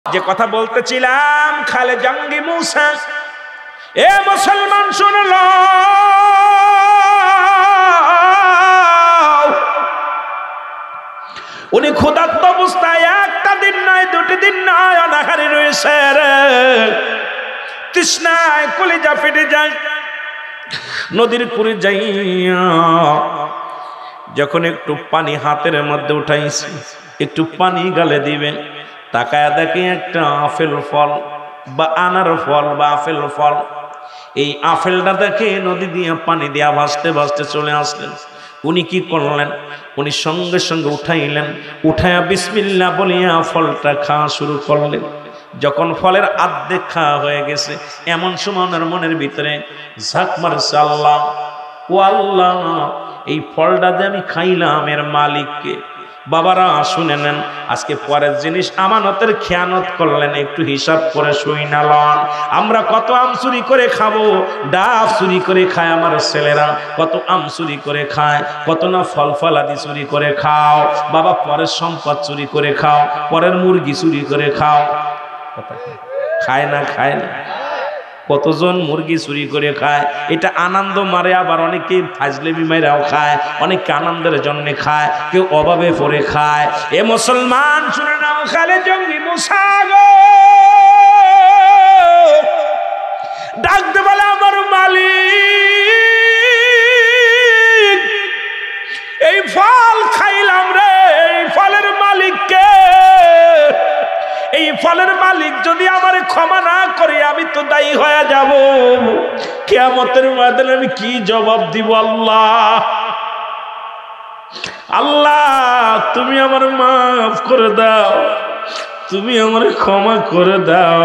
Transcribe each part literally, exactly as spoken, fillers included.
যে কথা বলতেছিলাম খালে জঙ্গি মুসা, এ মুসলমান শুনল, উনি ক্ষুধার্ত অবস্থায় একটা দিন নয় দুটি দিন নয় অনাহারে রয়েছে রে, তৃষ্ণায় কলিজা ফেটে যায়। নদীর কুড়ে যাইয়া যখন একটু পানি হাতের মধ্যে উঠাইছে, একটু পানি গালে দিবেন, তাকায় দেখে একটা আপেল ফল বা আনার ফল বা আপেল ফল। এই আপেলটা দেখে নদী দিয়ে পানি দিয়া ভাসতে ভাসতে চলে আসলেন। উনি কি করলেন? উনি সঙ্গে সঙ্গে উঠাইলেন, উঠাইয়া বিসমিল্লাহ বলিয়া ফলটা খাওয়া শুরু করলেন। যখন ফলের আর্ধেক খাওয়া হয়ে গেছে, এমন সময় ওনার মনের ভিতরে ঝাঁক মারছে, আল্লাহ ও আল্লাহ, এই ফলটা যে আমি খাইলাম এর মালিককে। বাবারা শুনে নেন, আজকে পরের জিনিস আমানতের খেয়ানত করলেন, একটু হিসাব করে শুই না লন। আমরা কত আম চুরি করে খাবো, ডাব চুরি করে খায় আমার ছেলেরা, কত আম চুরি করে খায়, কত না ফল ফলাদি চুরি করে খাও। বাবা পরের সম্পদ চুরি করে খাও, পরের মুরগি চুরি করে খাও, খায় না খায় না? কতজন মুরগি চুরি করে খায়, এটা আনন্দ মারে। আবার অনেকে ফাজলেমি মাইরাও খায়, অনেকে আনন্দের জন্য খায়, কেউ অভাবে পড়ে খায়। এ মুসলমান শুনে নাও, খালে জঙ্গি মুসা গো ডাকতে বলে, আমার মালিক, এই ফল খাইলাম রে, এই ফলের মালিককে, এই ফলের মালিক যদি আমার ক্ষমা না করে আমি তো দায়ী হয়ে যাব। কিয়ামতের ময়দানে আমি কি জবাব দিব? আল্লাহ আল্লাহ তুমি আমার মাফ করে দাও, তুমি আমার ক্ষমা করে দাও।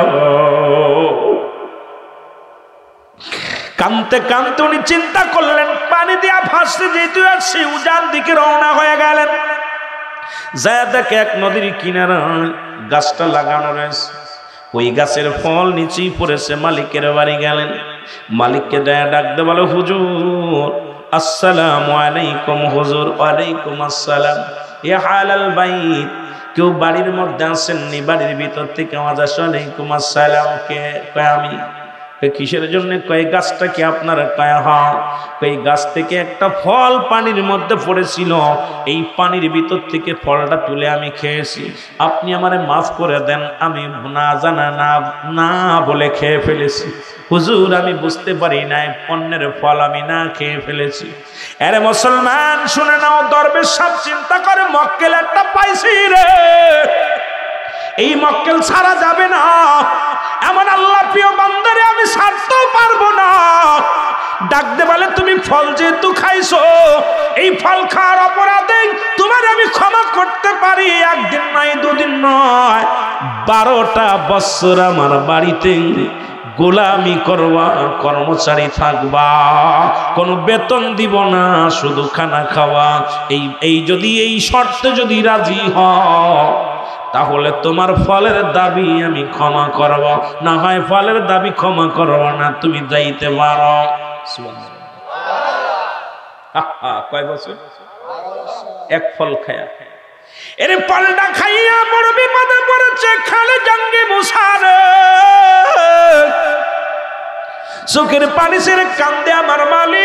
কানতে কানতে উনি চিন্তা করলেন, পানি দিয়া ভাসতে যেহেতু আসছে, উজান দিকে রওনা হয়ে গেলেন। যায় দেখে এক নদীর কিনারা গাছটা লাগানো রয়েছে, ওই গাছের ফল নিচেই পড়েছে। মালিকের বাড়ি গেলেন, মালিককে দেয়া ডাকতে বলো, হুজুর আসসালামু আলাইকুম। হুজুর ওয়ালাইকুম আসসালাম। ইয়া হালাল বাইত, কেউ বাড়ির মধ্যে আসেননি? বাড়ির ভিতর থেকে আওয়াজ আসে, ওয়ালাইকুম আসসালাম। কে? কয় আমি। কিসের জন্য? কয় গাছটা কি আপনার? কয় হ্যাঁ। এই গাছ থেকে একটা ফল পানির মধ্যে পড়েছিল, এই পানির ভিতর থেকে ফলটা তুলে আমি খেয়েছি, আপনি আমারে মাফ করে দেন, আমি না জানা না না বলে খেয়ে ফেলেছি। হুজুর আমি বুঝতে পারি নাই, অন্যের ফল আমি না খেয়ে ফেলেছি। আরে মুসলমান শুনে নাও, দরবেশ সব চিন্তা করে, মক্কেল একটা পাইছি রে, এই মক্কেল ছাড়া যাবে না, এমন আল্লাহ প্রিয় বান্দারে আমি ছাড়তেও পারবো না। ডাকতে বলে, তুমি ফল যেহেতু খাইছো, এই ফল খাওয়ার অপরাধে তোমার আমি ক্ষমা করতে পারি। একদিন নয় দুদিন নয়, বারোটা বছর আমার বাড়িতে গোলামি করবা, কর্মচারী থাকবা, কোনো বেতন দিব না, শুধু খানা খাওয়া। এই এই যদি এই শর্তে যদি রাজি হও, তাহলে তোমার ফলের দাবি আমি ক্ষমা করব, না হয় ফলের দাবি ক্ষমা করব না, তুমি যাইতে পারো। কয় বছর? এক ফল খায়া, এর ফলটা খাইয়া বড় বিপদে পড়েছে খালে জঙ্গি মুসা রে। চোখের পানি ছেড়ে কান্দে আমার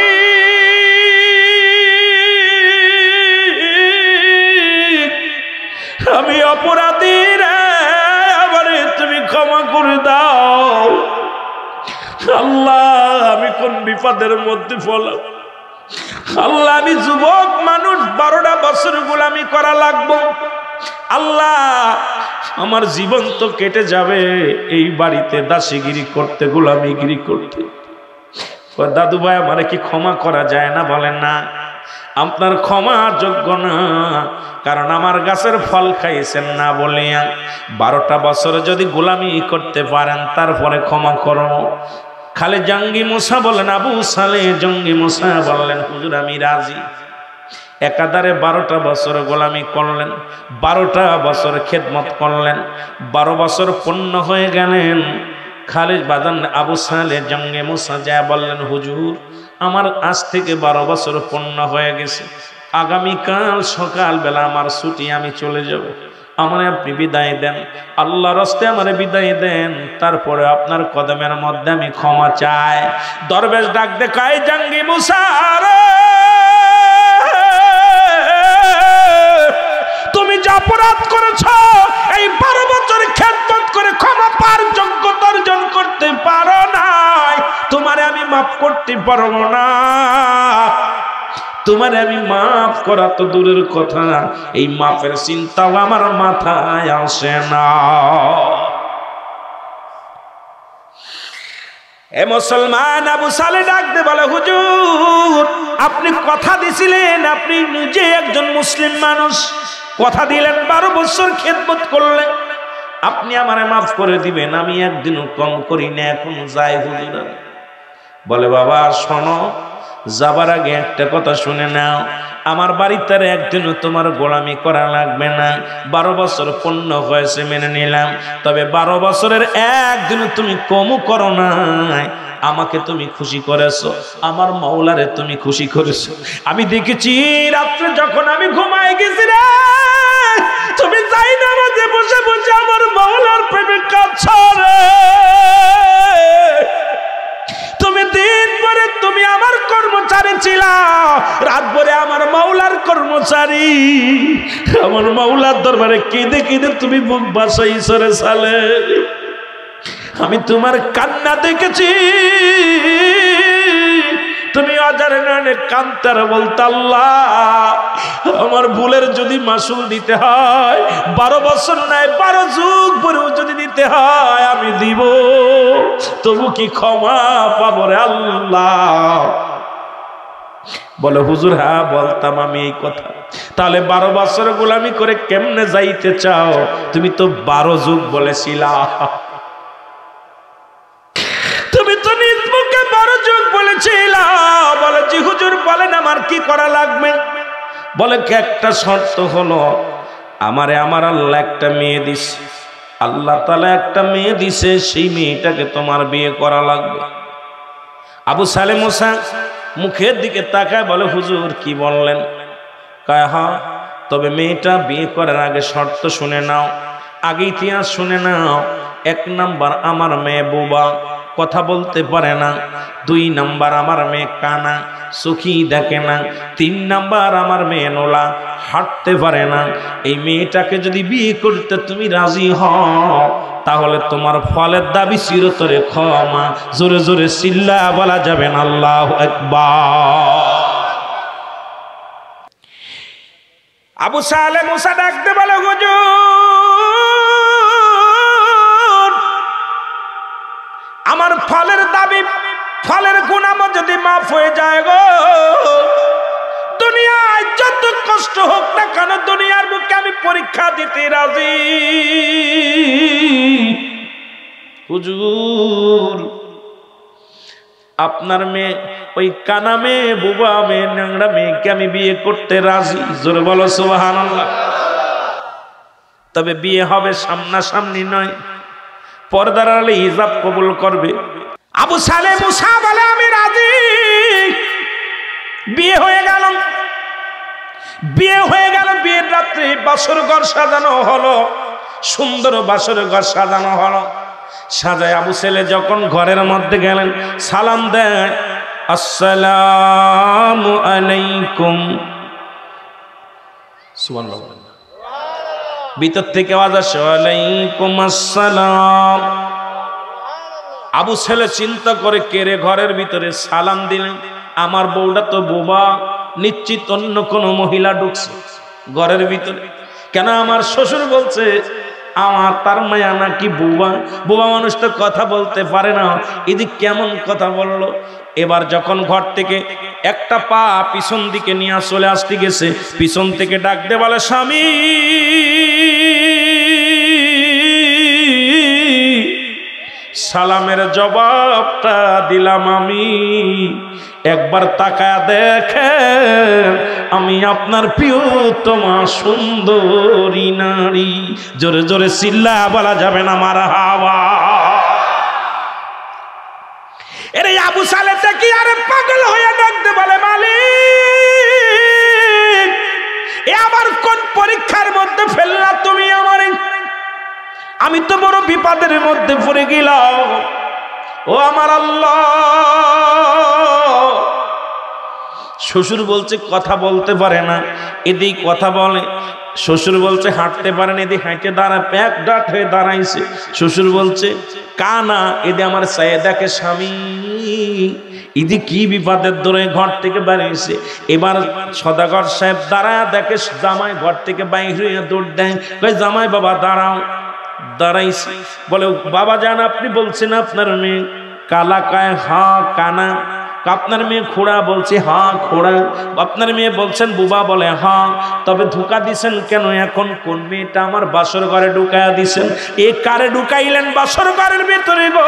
মালিক, আমি অপরাধী রে, আমারে তুমি ক্ষমা করে দাও। আল্লাহ আমি কোন বিপদের মধ্যে পড়লাম, আল্লাহ আমি যুবক মানুষ, বারোটা বছর গোলামি করা লাগবো, আল্লাহ আমার জীবন তো কেটে যাবে এই বাড়িতে দাসীগিরি করতে, গোলামিগিরি করতে। দাদু ভাই আমারে কি ক্ষমা করা যায় না? বলেন না, আপনার ক্ষমা যোগ্য না, কারণ আমার গাছের ফল খাইছেন না বলিয়া বারোটা বছর যদি গোলামি করতে পারেন, তারপরে ক্ষমা করো। খালে জঙ্গি মুসা বলেন, আবু সালে জঙ্গি মুসা বললেন, হুজুর আমি রাজি। একাধারে বারোটা বছর গোলামি করলেন, বারোটা বছর খেদমত করলেন, বারো বছর পূর্ণ হয়ে গেলেন। খালিদ বাজান আবু সালে জঙ্গি মুসা যা বললেন, হুজুর আমার আজ থেকে বারো বছর পূর্ণ হয়ে গেছে, আগামীকাল সকালবেলা আমার ছুটি, আমি চলে যাব। আমারে আপনি বিদায় দেন, আল্লাহর রাস্তায় আমারে বিদায় দেন, তারপরে আপনার কদমের মধ্যে আমি ক্ষমা চাই। দরবেশ ডাক দেখায়, জাঙ্গি মুসা রে, তুমি যা অপরাধ করেছ এই বারো বছর খেদমত করে ক্ষমা পাওয়ার যোগ্যতা অর্জন করতে পারো নাই, তোমারে আমি মাফ করতে পারবো না। তোমারে আমি মাফ করা তো দূরের কথা, এই মাফের চিন্তাও আমার মাথায় আসে না। এ মুসলমান, আবু সালে ডাক দে বলে, হুজুর আপনি কথা দিছিলেন, আপনি নিজে একজন মুসলিম মানুষ, কথা দিলেন, বারো বছর খেদমত করলেন, আপনি আমারে মাফ করে দিবেন, আমি একদিনও কম করি না, এখন যাই হুজুর। বলে, বাবা শোনো, যাবার আগে একটা কথা শুনে নাও, আমার বাড়িতে একদিনও তোমার গোলামি করা লাগবে না। বারো বছর পূর্ণ হয়েছে মেনে নিলাম, তবে বারো বছরের একদিনও তুমি কমও করো না, আমাকে তুমি খুশি করেছো, আমার মাওলারে তুমি খুশি করেছো। আমি দেখেছি রাত্রে যখন আমি ঘুমাই গেছি রে, তুমি যাই না মাঝে বসে বসে আমার মাওলার প্রেমে কাঁদছো রে। তুমি দিন ভরে তুমি আমার কর্মচারী ছিলা, রাত ভরে আমার মাওলার কর্মচারী, আমার মাওলার দরবারে কেঁদে কেঁদে তুমি বুক বাসাইছো রে সালে। আমি তোমার কান্না দেখেছি, তুমি অজারে নানে কান্তার বলতে, আল্লাহ আমার ভুলের যদি মাসুল দিতে হয়, বারো বছর নাই বারো যুগ পরেও যদি দিতে হয় আমি দিব, তবু কি ক্ষমা পাবো রে আল্লাহ? বলে, হুজুর হ্যাঁ বলতাম আমি এই কথা। তাহলে বারো বছর গোলামি করে কেমনে যাইতে চাও? তুমি তো বারো যুগ বলেছিলা, তুমি তো নিজ মুখে বারো যুগ বলেছিলা। বলে, জি হুজুর বলেন আমার কি করা লাগবে? বলে, একটা শর্ত হলো, আমারে আমার আল্লাহ একটা মেয়ে দিছে, আল্লাহ তাআলা একটা মেয়ে দিছে, সেই মেয়েটাকে তোমার বিয়ে করা লাগবে। আবু সালে মুসা মুখের দিকে তাকায় বলে, হুজুর কি বললেন? কয়, হ্যাঁ, তবে মেয়েটা বিয়ে করার আগে শর্ত শুনে নাও, আগে ইতিহাস শুনে নাও। এক নাম্বার, আমার মেয়ে বোবা, কথা বলতে পারে না। দুই নাম্বার, আমার মেয়ে কানা, চোখই দেখে না। তিন নাম্বার, আমার মেয়ে নোলা, হাঁটতে পারে না। এই মেয়েটাকে যদি বিয়ে করতে তুমি রাজি হও, তাহলে তোমার ফলের দাবি চিরতরে ক্ষমা। জোরে জোরে চিল্লা বলা যাবে না আল্লাহু আকবার। আবু সালে মুসা ডাকতে বলে, হুজুর আমার ফলের দাবি, ফলের গুনাহ যদি মাফ হয়ে যায় গো, দুনিয়ায় যত কষ্ট হোক না কেন, দুনিয়ার বুকে আমি পরীক্ষা দিতে রাজি। হুজুর আপনার মেয়ে, ওই কানা মেয়ে, বুবা মেয়ে, ন্যাংরা মেয়েকে আমি বিয়ে করতে রাজি। জোরে বলো সুবহানাল্লাহ। তবে বিয়ে হবে সামনাসামনি নয়, পর্দার আড়ালে হিজাব কবুল করবে। আবু সালে মুসা বলে, আমি রাজি। বিয়ে হয়ে গেল, বিয়ে হয়ে গেল। বিয়ের রাত্রে বাসর ঘর সাজানো হলো, সুন্দর বাসর ঘর সাজানো হলো। সাজায় আবু ছেলে যখন ঘরের মধ্যে গেলেন, সালাম দেয়, আসসালামু আলাইকুম। সুবহানাল্লাহ। ভিতর থেকে আওয়াজ আসে, ওয়ালাইকুম আসসালাম। আবু ছেলে চিন্তা করে, কেড়ে ঘরের ভিতরে সালাম দিলেন, আমার বউটা তো বোবা, নিশ্চিত অন্য কোনো মহিলা ঢুকছে ঘরের ভিতরে। কেন আমার শ্বশুর বলছে আমার তার মায়া নাকি বোবা, বোবা মানুষ তো কথা বলতে পারে না, এদিক কেমন কথা বললো। এবার যখন ঘর থেকে একটা পা পিছন দিকে নিয়ে চলে আসতে গেছে, পিছন থেকে ডাক দে বলে, স্বামী সালামের জবাবটা দিলাম আমি, একবার তাকায়া দেখেন আমি আপনার প্রিয়তমা সুন্দরী নারী। জোরে জোরে চিল্লা বলা যাবে না মারহাবা। এরে আবু সালে কি আরে পাগল হয়ে ডাকতে বলে, মালিক এ আমার কোন পরীক্ষার মধ্যে ফেললা তুমি আমারে? আমি তো বড় বিপদের মধ্যে পড়ে গেলাম। ও আমার আল্লাহ। শ্বশুর বলছে কথা বলতে পারে না, এদিক কথা বলে। শ্বশুর বলছে হাঁটতে পারে না, এদিকে হাঁটে দাঁড়ায়, প্যাক ডাট হয়ে দাঁড়াইছে। শ্বশুর বলছে কানা, এদি আমার সায়েদাকে স্বামী, ইদি কি বিপদের দৌড়ে ঘর থেকে বেরিয়েছে। এবার সদাগর সাহেব দাঁড়ায় দেখে জামাই ঘর থেকে বাইর হয়ে দৌড় দেয়, জামাই বাবা দাঁড়াও। দাঁড়াইছে, বলে বাবা জান আপনি বলছেন আপনার মেয়ে কালা কায়? হা কানা। আপনার মেয়ে খোড়া? বলছে হ্যাঁ খোড়া। আপনার মেয়ে বলছেন বুবা? বলে হ্যাঁ। তবে ধোঁকা দিছেন কেন? এখন কোন মেয়েটা আমার বাসর ঘরে ঢুকাইয়া দিছেন? এ কারে ঢুকাইলেন বাসর ঘরের ভিতরে গো?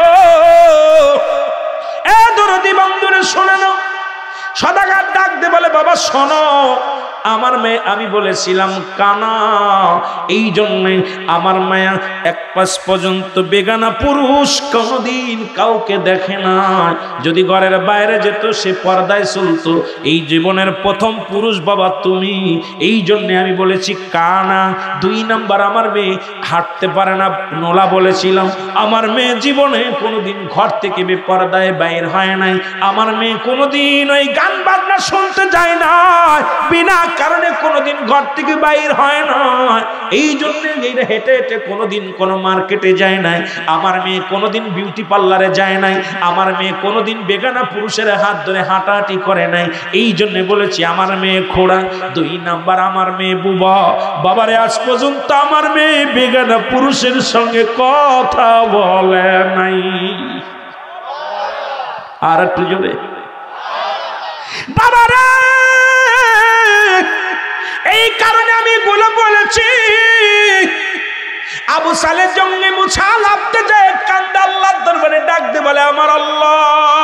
এ দরদি বন্ধুরে শোনে না। সদাগর ডাক দে বলে বাবা শোনো, আমার মেয়ে আমি বলেছিলাম কানা, এই জন্যে আমার মায়া এক পাশ পর্যন্ত বেগানা পুরুষ কোনদিন কাউকে দেখে না। যদি ঘরের বাইরে যেত সে পর্দায় চলতো। এই জীবনের প্রথম পুরুষ বাবা তুমি, এই জন্যে আমি বলেছি কানা। দুই নাম্বার, আমার মেয়ে হাঁটতে পারে না, নোলা বলেছিলাম। আমার মেয়ে জীবনে কোনোদিন ঘর থেকে বেপর্দায় বাইর হয় নাই। আমার মেয়ে কোনোদিন ওই গান বাজনা শুনতে যায় না, বিনা কারণে কোনোদিন ঘর থেকে বাইর হয় না। এই জন্য হেঁটে হেঁটে কোনোদিন কোনো মার্কেটে যায় নাই। আমার মেয়ে কোনোদিন বিউটি পার্লারে যায় নাই। আমার মেয়ে কোনোদিন বেগানা পুরুষের হাত ধরে হাঁটাহাঁটি করে নাই। এই জন্য বলেছি আমার মেয়ে খোড়া। দুই নাম্বার, আমার মেয়ে বুবা। বাবারে আজ পর্যন্ত আমার মেয়ে বেগানা পুরুষের সঙ্গে কথা বলে নাই। আর একটু জোরে বাবারে। এই কারণে আমি এগুলো বলেছি। আবু সালে জঙ্গে মুছা লাভতে যায়, কান্দা আল্লাহর দরবারে ডাক দে বলে আমার আল্লাহ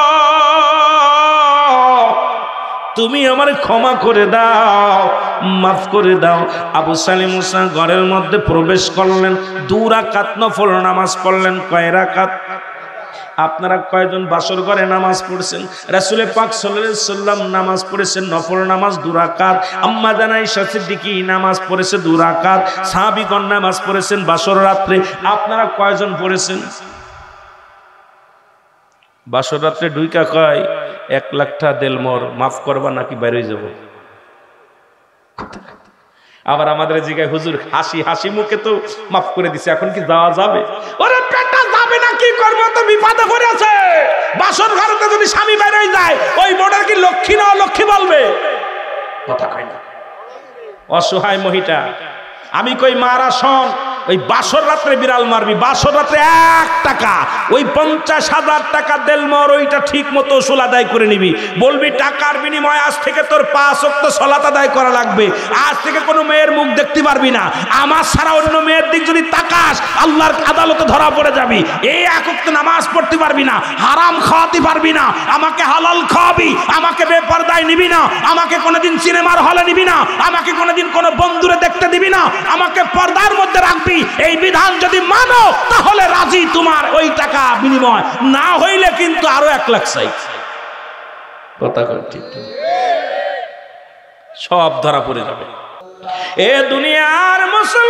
তুমি আমার ক্ষমা করে দাও, মাফ করে দাও। আবু সালে মুসা ঘরের মধ্যে প্রবেশ করলেন, দু রাকাত নফল নামাজ পড়লেন। কয় রাকাত? আপনারা কয়জন বাসর ঘরে নামাজ পড়ছেন? রাসূল পাক সাল্লাল্লাহু আলাইহি সাল্লাম নামাজ পড়েছেন নফল নামাজ দুই রাকাত। আম্মা জান আয়েশা সিদ্দিকী নামাজ পড়েছে দুই রাকাত। সাহাবীগণ নামাজ পড়েছেন বাসর রাত্রে। আপনারা কয়জন পড়েছেন? বাসর রাত্রে ঢুইকা কয় এক লাখটা দেল মোর, মাফ করবা নাকি বাইরে যাব? আবার আমাদের জিগায় হুজুর হাসি হাসি মুখে তো মাফ করে দিছে, এখন কি যাওয়া যাবে? ওরে পেটা যাবে না, কি করবো তো বিপদে পড়েছে। বাসর ঘরতে যদি স্বামী বেরোয় যায়, ওই বোর্ডার কি লক্ষ্মী না লক্ষ্মী বলবে? কথা কয় না। অসহায় মহিলা। আমি কই মারা শোন, ওই বাসর রাত্রে বিড়াল মারবি, বাসর রাত্রে এক টাকা ওই পঞ্চাশ হাজার টাকা দেল মর, ওইটা ঠিক মতো ওসুল আদায় করে নিবি। বলবি টাকার বিনিময়ে আজ থেকে তোর পাঁচ ওয়াক্ত সালাত আদায় করা লাগবে। আজ থেকে কোনো মেয়ের মুখ দেখতে পারবি না। আমার ছাড়া অন্য মেয়ের দিক যদি তাকাস, আল্লাহর আদালতে ধরা পড়ে যাবি। এই এক ওয়াক্ত নামাজ পড়তে পারবি না, হারাম খাওয়াতে পারবি না, আমাকে হালাল খাওয়াবি, আমাকে বেপরদায় নিবি না, আমাকে কোনোদিন সিনেমার হলে নিবি না, আমাকে কোনোদিন কোনো বন্ধুরে দেখতে দিবি না, আমাকে পর্দার মধ্যে রাখবি। এই বিধান যদি মানো তাহলে রাজি, তোমার ওই টাকা বিনিময় না হইলে কিন্তু আরো এক লাখ চাই। কথা ঠিক, সব ধরা পড়ে যাবে। এ দুনিয়ার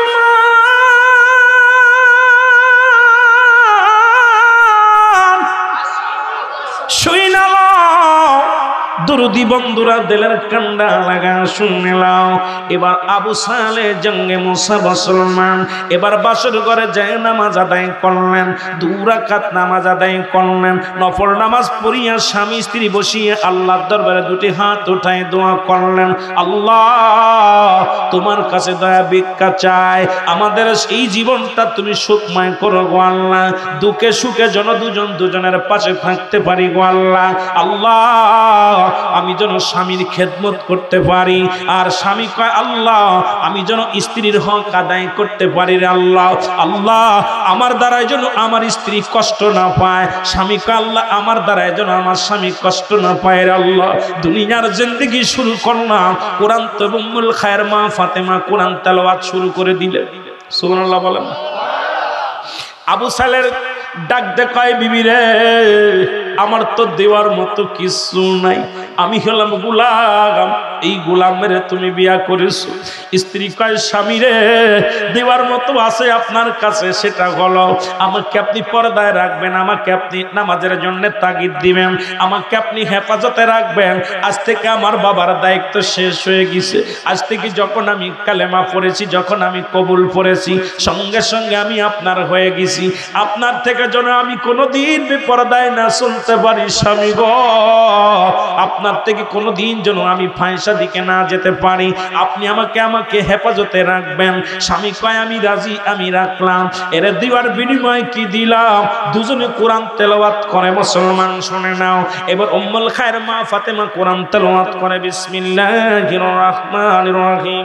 মুসলমান শুই না দুরুদি বন্ধুরা, দিলের কান্ডা লাগা শুনে লাও। এবার আবু সালে জঙ্গে মুসা মুসলমান এবার বাসর ঘরে যায় নামাজ আদায় করলেন, দুই রাকাত নামাজ আদায় করলেন। নফল নামাজ পড়িয়া স্বামী স্ত্রী বসিয়ে আল্লাহর দরবারে দুটি হাত উঠায় দোয়া করলেন, আল্লাহ তোমার কাছে দয়া ভিক্ষা চাই, আমাদের এই জীবনটা তুমি সুখময় করো গো আল্লাহ। দুঃখে সুখে যেন দুজন দুজনের পাশে থাকতে পারি গো আল্লাহ। আল্লাহ আমি যেন স্বামীর খেদমত করতে পারি। আর স্বামী কয় আল্লাহ আমি যেন স্ত্রীর হক আদায় করতে পারি রে আল্লাহ। আল্লাহ আমার দ্বারাই যেন আমার স্ত্রী কষ্ট না পায়। স্বামী কয় আল্লাহ আমার দ্বারাই যেন আমার স্বামী কষ্ট না পায় রে আল্লাহ। দুনিয়ার জিন্দেগি শুরু করলাম, কোরআন তো উম্মুল খায়ের মা ফাতেমা কোরআন তেলাওয়াত শুরু করে দিলেন। সুবহানাল্লাহ বলেন। আবু সালের ডাক দেখায় বিবি রে, আমার তো দেওয়ার মতো কিছু নাই, আমি হলাম গোলাম, এই গোলামের তুমি বিয়া করেছো। স্ত্রী কয় স্বামী রে, দেওয়ার মতো আছে আপনার কাছে, সেটা হলো আমাকে আপনি পর্দায় রাখবেন, আমাকে আপনি নামাজের জন্য তাগিদ দিবেন, আমাকে আপনি হেফাজতে রাখবেন। আজ থেকে আমার বাবার দায়িত্ব শেষ হয়ে গেছে। আজ থেকে যখন আমি কালেমা পড়েছি, যখন আমি কবুল পড়েছি, সঙ্গে সঙ্গে আমি আপনার হয়ে গেছি। আপনার থেকে যেন আমি কোনোদিন বেপরদায় না চলতে পারি স্বামী গো। আপনার থেকে কোনোদিন যেন আমি ফাঁসা দিকে না যেতে পারি। আপনি আমাকে আমাকে হেফাজতে রাখবেন। স্বামী কয় আমি রাজি, আমি রাখলাম। এর দেওয়ার বিনিময় কি দিলাম? দুজনে কোরআন তেলাওয়াত করে। মুসলমান শুনে নাও। এবার উম্মুল খায়ের মা ফাতেমা কোরআন তেলাওয়াত করে বিসমিল্লাহির রহমানির রহিম।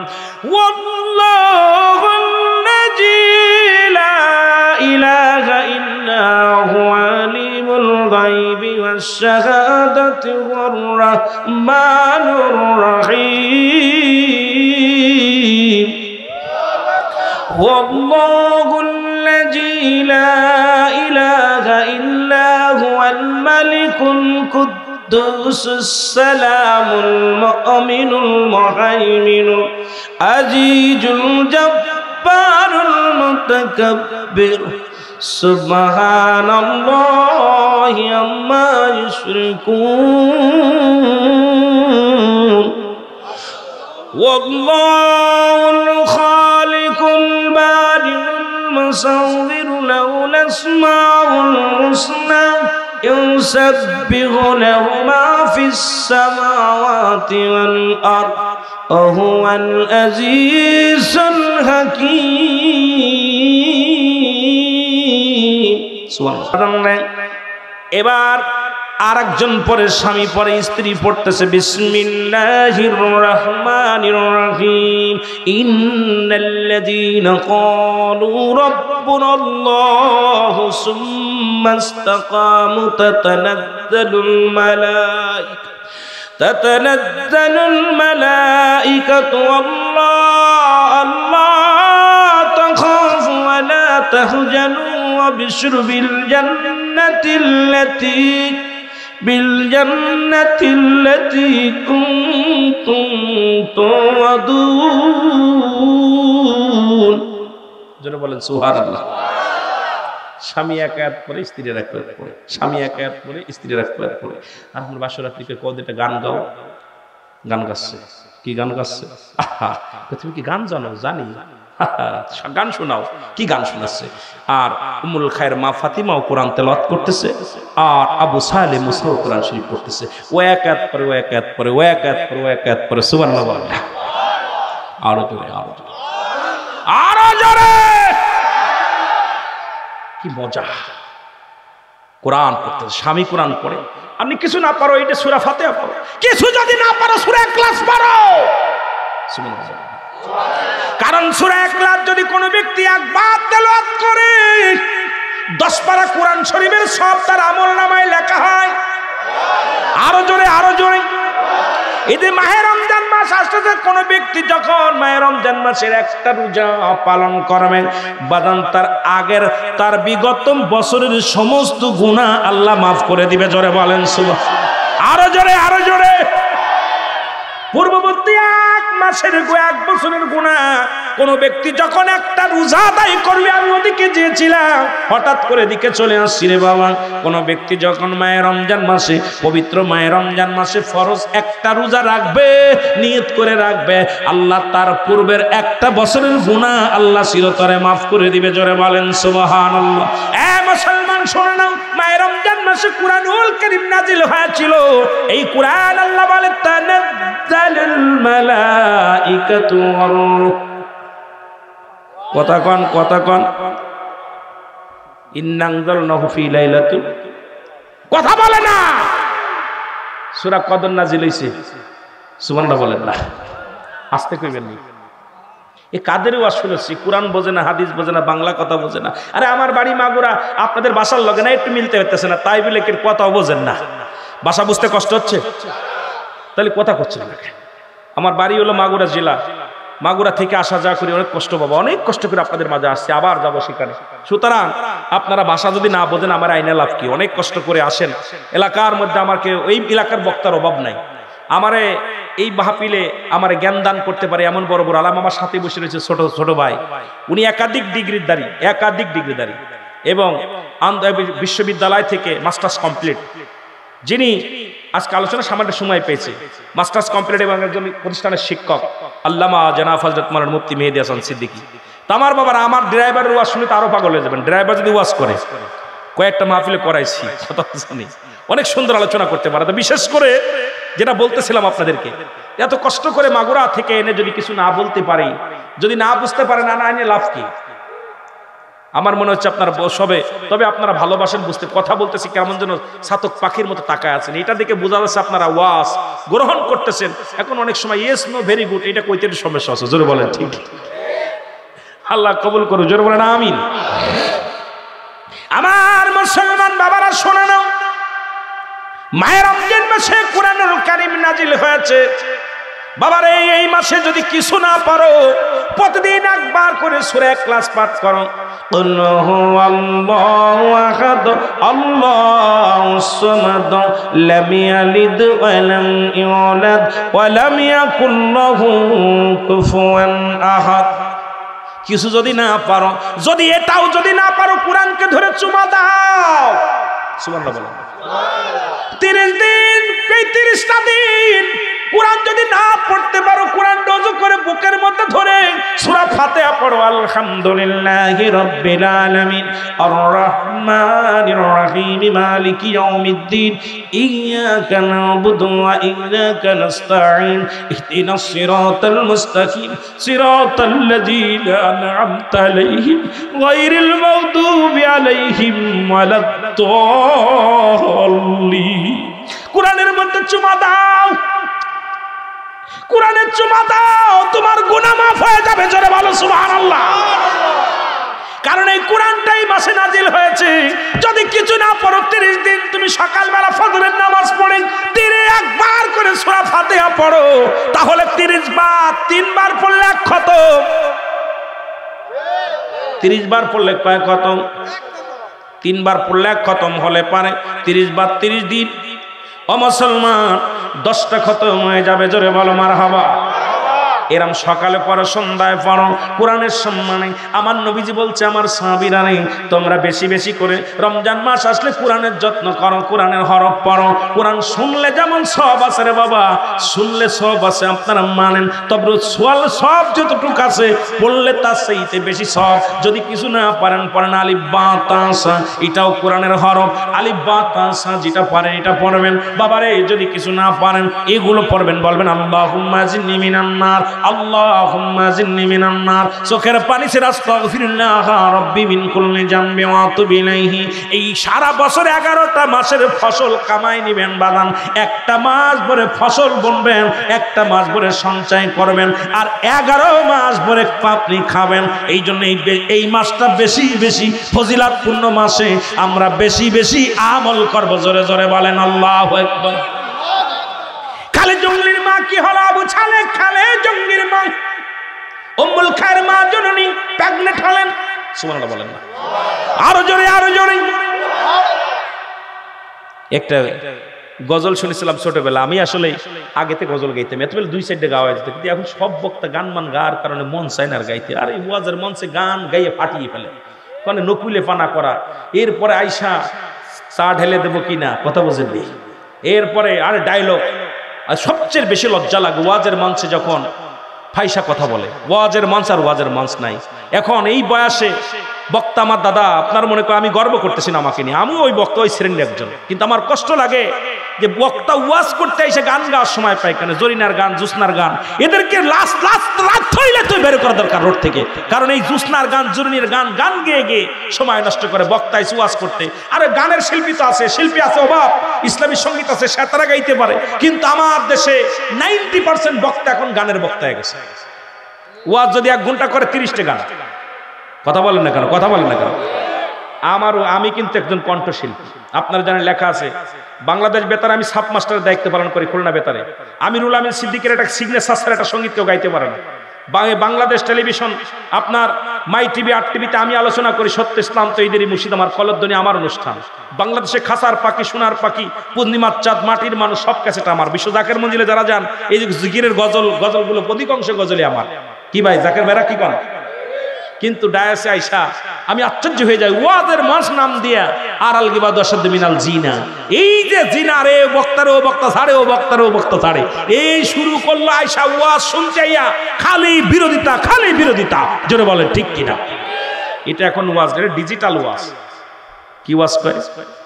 ওয়াল্লাহুল্লাযী লা ইলাহা ইল্লা হুয়া আলিমুল গায়বি ওয়াশ শাহাদাতি ওয়ার রাহমানুর রহিম। ওয়াল্লাহুল্লাযী লা ইলাহা ইল্লা হুয়াল মালিকুল কুদ্দুসুস সালামুল মুমিনুল মুহাইমিনুল আজিজুল জব্বারুল মুতাকাব্বির সুবহানাল্লাহি আম্মা ইউশরিকুন। ওয়াল্লাহুল খালিকুল বারিউল মুসাওবিরু লাহুল আসমাউল হুসনা ইউসাব্বিহু লাহু মা ফিস সামাওয়াতি ওয়াল আরদ ওয়া হুয়াল আজিজুল হাকীম। সুবহানাল্লাহ। এবার আরেকজন পরে স্বামী পরে স্ত্রী পড়তেছে বিসমিল্লাহির রহমানির রহিম। ইন্নাল্লাযীনা ক্বালু রাব্বুনাল্লাহু সুম্মা ইসতাকামু তাতানাজ্জালুল মালায়েকা তাতানাজ্জালুল মালায়েকাতু আল্লাহ আল্লাহ তাখাফু ওয়া লা তাহজানু ওয়াবশিরু বিল জান্নাতিল্লাতী বিলজান্নাতিল্লাতী কুনতুম তুআদুন। যারা বলেন সুবহানাল্লাহ। স্বামী এক আয়াত পরে স্ত্রী এক আয়াত পরে, স্বামী এক আয়াত পরে স্ত্রী এক আয়াত পরে। আর আমরা বাসরাত্রিকে কদিটা গান গাও, গান গাচ্ছে। কি গান গাচ্ছে? আহা, তুমি কি গান জানো? জানি। গান শোনাও। কি গান শোনাচ্ছে? আর উম্মুল খায়ের মা ফাতিমাও কোরআন তেলাওয়াত করতেছে, আর আবু সালেহ মুসাও কোরআন শরীফ পড়তেছে। ও এক আয়াত পরে ও এক আয়াত পরে ও এক আয়াত পরে ও এক আয়াত পরে। সুবহানাল্লাহ। আরো জোরে, আরো জোরে, আরো জোরে। কি মজা! কোরআন পড়তেছে, স্বামী কোরআন পড়ে। আপনি কিছু না পারো, এটা সূরা ফাতিহা পড়ো। কিছু যদি না পারো, সূরা ইখলাস পড়ো। সুবহানাল্লাহ। কারণ সূরা ইখলাস যদি কোনো ব্যক্তি একবার তেলাওয়াত করে, দশ পারা কোরআন শরীফের সব তার আমলনামায় লেখা হয়। আরো জোরে, আরো জোরে। এই যে মাহে রমজান মাস আসতেছে, কোনো ব্যক্তি যখন মাহে রমজান মাসের একটা রোজা পালন করবে, বাদান তার আগের তার বিগত বছরের সমস্ত গুনাহ আল্লাহ মাফ করে দিবে। জোরে বলেন সুবহানাল্লাহ। আরো জোরে, আরো জোরে। পূর্ববর্তী এক মাসের এক বছরের গুনাহ কোন ব্যক্তি যখন একটা রোজা আদায় করবে, আমি ওদিকে যেছিলাম, হঠাৎ করে দিকে চলে আসছি রে বাবা। কোন ব্যক্তি যখন মায়ে রমজান মাসে, পবিত্র মায়ে রমজান মাসে ফরজ একটা রোজা রাখবে, নিয়ত করে রাখবে, আল্লাহ তার পূর্বের একটা বছরের গুনাহ আল্লাহ চিরতরে মাফ করে দিবে। জোরে বলেন সুবহানাল্লাহ। এ মুসলমান শুনে নাও, মায়ে রমজান মাসে কুরআনুল কারীম নাজিল হয়েছিল। এই কুরআন আল্লাহ বলে তানাজ্জালুল মালাইকাতু ওয়ার রূহ। কথা কন, কথা কন। ইন্না আনজালনাহু ফি লাইলাতুল, কথা বলে না। সূরা কদর নাজিল হইছে। সুবহানাল্লাহ বলেন না, আস্তে কইবেন না। এই কাদেরও আসলে কোরআন বোঝে না, হাদিস বোঝে না, বাংলা কথা বোঝে না। আরে আমার বাড়ি মাগুরা, আপনাদের বাসার লগে না একটু মিলতে হইতেছে না, তাই বলে কি কথাও বোঝেন না? ভাষা বুঝতে কষ্ট হচ্ছে, তাহলে কথা করছেন না কেন? আমার বাড়ি হলো মাগুরা জেলা। মাগুরা থেকে আসা যাওয়া করি, অনেক কষ্ট পাবো, অনেক কষ্ট করে আপনাদের মাঝে আসছে, আবার যাবো সেখানে। সুতরাং আপনারা ভাষা যদি না বোঝেন, আমার আইনে লাভ কি? অনেক কষ্ট করে আসেন। এলাকার মধ্যে আমাকে ওই এলাকার বক্তার অভাব নাই। আমারে এই মাহফিলে আমার জ্ঞান দান করতে পারে এমন বড় বড় আলেম আমার সাথে বসে রয়েছে, ছোট ছোট ভাই, উনি একাধিক ডিগ্রির দাঁড়ি, একাধিক ডিগ্রি দাঁড়ি এবং বিশ্ববিদ্যালয় থেকে মাস্টার্স কমপ্লিট, যিনি আজকে আলোচনা সামান্য সময় পেয়েছে, মাস্টার্স কমপ্লিট এবং একজন প্রতিষ্ঠানের শিক্ষক আল্লামা জনাব হযরত মাওলানা মুফতি মেহেদী হাসান সিদ্দিকী। তো আমার বাবার আমার ড্রাইভারের ওয়াজ শুনে তো আরো পাগল হয়ে যাবেন। ড্রাইভার যদি ওয়াজ করে, কয়েকটা মাহফিলে করাইছি, কথা জানি, অনেক সুন্দর আলোচনা করতে পারে। তো বিশেষ করে যেটা বলতেছিলাম আপনাদেরকে, এত কষ্ট করে মাগুরা থেকে এনে যদি কিছু না বলতে পারি, যদি না বুঝতে পারে, না না এনে লাভ কি? আমার মনে হচ্ছে আপনারা সবে, তবে আপনারা ভালোবাসেন বুঝতে, কথা বলতেছি কেমন যেন ছাতক পাখির মতো তাকায় আছেন, এটা দেখে বোঝা যাচ্ছে আপনারা ওয়াজ গ্রহণ করতেছেন। এখন অনেক সময় ইয়েস নো ভেরি গুড এটা কইতে সমস্যা আছে, জোরে বলেন ঠিক। আল্লাহ কবুল করুন, জোরে বলেন আমিন। আমার মুসলমান বাবারা শোনে নাও, মায়ের রমজান মাসে কোরআনুল কারীম নাজিল হয়েছে। বাবারে এই মাসে যদি কিছু না পারো, প্রতিদিন একবার করে সূরা ইখলাস পাঠ করো। কুল হুয়াল্লাহু আহাদ আল্লাহুস সামাদ লাম ইয়ালিদ ওয়া লাম ইউলাদ ওয়া লাম ইয়াকুল লাহু কুফুয়ান আহাদ। কিছু যদি না পারো, যদি এটাও যদি না পারো, কোরআনকে ধরে চুমা দাও। সুবহানাল্লাহ বলেন। তিরিশ দিন, পঁয়ত্রিশটা দিন কোরআন যদি না পড়তে পারো, কোরআন ওযু করে বুকের মধ্যে ধরে সূরা ফাতিহা পড়ো। আলহামদুলিল্লাহি রাব্বিল আলামিন আর রহমানির রহিম মালিকি ইয়াউমিদ্দিন ইয়্যাকা না'বুদু ওয়া ইয়্যাকা নাস্তাঈন ইহদিনাস সিরাতাল মুস্তাকিম সিরাতাল্লাযীনা আন'আমতা আলাইহিম গায়রিল মাগদুবি আলাইহিম ওয়ালাদ-দাল্লিন। কোরআনের মধ্যে চুমা দাও, কোরআনের চুমা দাও, তোমার গুনাহ মাফ হয়ে যাবে। জোরে বলো সুবহানাল্লাহ। কারণ এই কোরআনটাই মাসে নাজিল হয়েছে। যদি কিছু না পড়ো, তিরিশ দিন তুমি সকালবেলা ফজরের নামাজ পড়ে তিনে একবার করে সূরা ফাতিহা পড়ো, তাহলে তিরিশ বার, তিনবার পড়লে এক খতম। তিরিশ বার পড়লে কয় খতম? তিনবার পড়লে এক খতম হলে পারে তিরিশ বার তিরিশ দিন। ও মুসলমান, দশটা খতম হয়ে যাবে। জোরে বলো মারহাবা। এরম সকালে পড়ো, সন্ধ্যায় পড়ো, কোরআনের সম্মানে। আমার নবীজি বলছে, আমার সাহাবীরা নেই, তোমরা বেশি বেশি করে রমজান মাস আসলে কোরআনের যত্ন করো, কোরআনের হরফ পড়ো। কোরআন শুনলে যেমন সব আছে রে বাবা, শুনলে সব আছে, আপনারা মানেন, তবে সোয়াল সব যতটুকু আছে পড়লে তার সেইতে বেশি সব। যদি কিছু না পারেন, পড়েন আলিফ বা তা সা, এটাও কোরআনের হরফ। আলিফ বা তা সা যেটা পারেন এটা পড়বেন। বাবারে যদি কিছু না পারেন, এগুলো পড়বেন, বলবেন আল্লাহুম্মা জিন্নি মিনান নার, আল্লাহুম্মা জিন্নি মিনান নার। চোখের পানি ছেড়ে আস্তাগফিরুল্লাহ রাব্বি মিন কুল্লি জামবি ওয়া আতুবু ইলাইহি। এই সারা বছর এগারোটা মাসের ফসল কামাই নিবেন বাদান, একটা মাস ভরে ফসল বুনবেন, একটা মাস ভরে সঞ্চয় করবেন, আর এগারো মাস ভরে আপনি খাবেন। এই জন্য এই মাসটা বেশি বেশি ফজিলাতপূর্ণ মাসে আমরা বেশি বেশি আমল করব। জোরে জোরে বলেন আল্লাহু আকবার। খালে জঙ্গলির মা কি হলো? আবু ছালে খালে জঙ্গলির মা উম্মুল খায়ের মা জননী প্রেগন্যান্ট হলেন। সুবহানাল্লাহ বলেন না, আরো জোরে আরো জোরে। একটা গজল শুনেছিলাম ছোটবেলা, আমি আসলে আগেতে গজল গাইতাম, এতবেলা দুই সাইডে গাওয়া যেত, কিন্তু এখন সব বক্তা গান মান গাওয়ার কারণে মন চায় না আর গাইতে। আর এই ওয়াজের মঞ্চে গান গাইয়ে ফাটিয়ে ফেলে, মানে নকুলে পানা করা। এরপরে আইসা চা ঢেলে দেবো কিনা, কথা বুঝেননি। এরপরে আর ডায়লগ। আর সবচেয়ে বেশি লজ্জা লাগে ওয়াজের মঞ্চে যখন ফাইসা কথা বলে। ওয়াজের মঞ্চ আর ওয়াজের মঞ্চ নাই এখন। এই বয়সে বক্তা আমার দাদা, আপনার মনে করে আমি গর্ব করতেছি না আমাকে নিয়ে, আমিও ওই বক্তা ওই শ্রেণীর একজন, কিন্তু আমার কষ্ট লাগে যে বক্তা ওয়াজ করতে এসে গান গাওয়ার সময় পায় কেন? জরিনার গান, জুসনার গান, এদেরকে লাস্ট লাস্ট রাত হইলে তুই বের করা দরকার রোড থেকে। কারণ এই জুসনার গান, জরিনের গান গান গেয়ে গিয়ে সময় নষ্ট করে বক্তা এসে ওয়াজ করতে। আরে গানের শিল্পী তো আছে, শিল্পী আছে অভাব, ইসলামী সঙ্গীত আছে, সে তারা গাইতে পারে। কিন্তু আমার দেশে নাইনটি পার্সেন্ট বক্তা এখন গানের বক্তা হয়ে গেছে। ওয়াজ যদি এক ঘন্টা করে তিরিশটা গান। কথা বলেন না কেন? কথা বলেন না কেন? আমারও, আমি কিন্তু একজন কণ্ঠশিল্পী। আপনারা জানেন লেখা আছে বাংলাদেশ বেতারে আমি সাব মাস্টারের দায়িত্ব পালন করি খুলনা বেতারে। আমিরুল আমিন সিদ্দিকের একটা সিগনেচার ছাড়া একটা সঙ্গীত কেউ গাইতে পারে না। বাংলাদেশ টেলিভিশন আপনার মাই টিভি আট টিভিতে আমি আলোচনা করি সত্য ইসলাম তৈরি মুর্শিদ আমার কলধ্বনি আমার অনুষ্ঠান। বাংলাদেশে খাসার পাখি সোনার পাখি পূর্ণিমার চাঁদ মাটির মানুষ সব ক্যাসেট আমার। বিশ্ব জাকের মঞ্জিলে যারা যান এই যে জিকিরের গজল গজলগুলো অধিকাংশ গজলই আমার। কি ভাই জাকের ভাইরা কি কন? কিন্তু ডায়াসে আইসা আমি আশ্চর্য হয়ে যাই, ওয়াজের মাস নাম দিয়া আর আল গিবা দশদ মিনাল জিনা, এই যে জিনা রে বক্তারে ও বক্তা ছাড়ে ও বক্তারে ও বক্তা ছাড়ে এই শুরু করলো আইসা ওয়াজ শুনতে আইয়া খালি বিরোধিতা খালি বিরোধিতা। জোরে বলেন ঠিক কিনা? এটা এখন ওয়াজ এটা ডিজিটাল ওয়াজ। কি ওয়াজ কয়?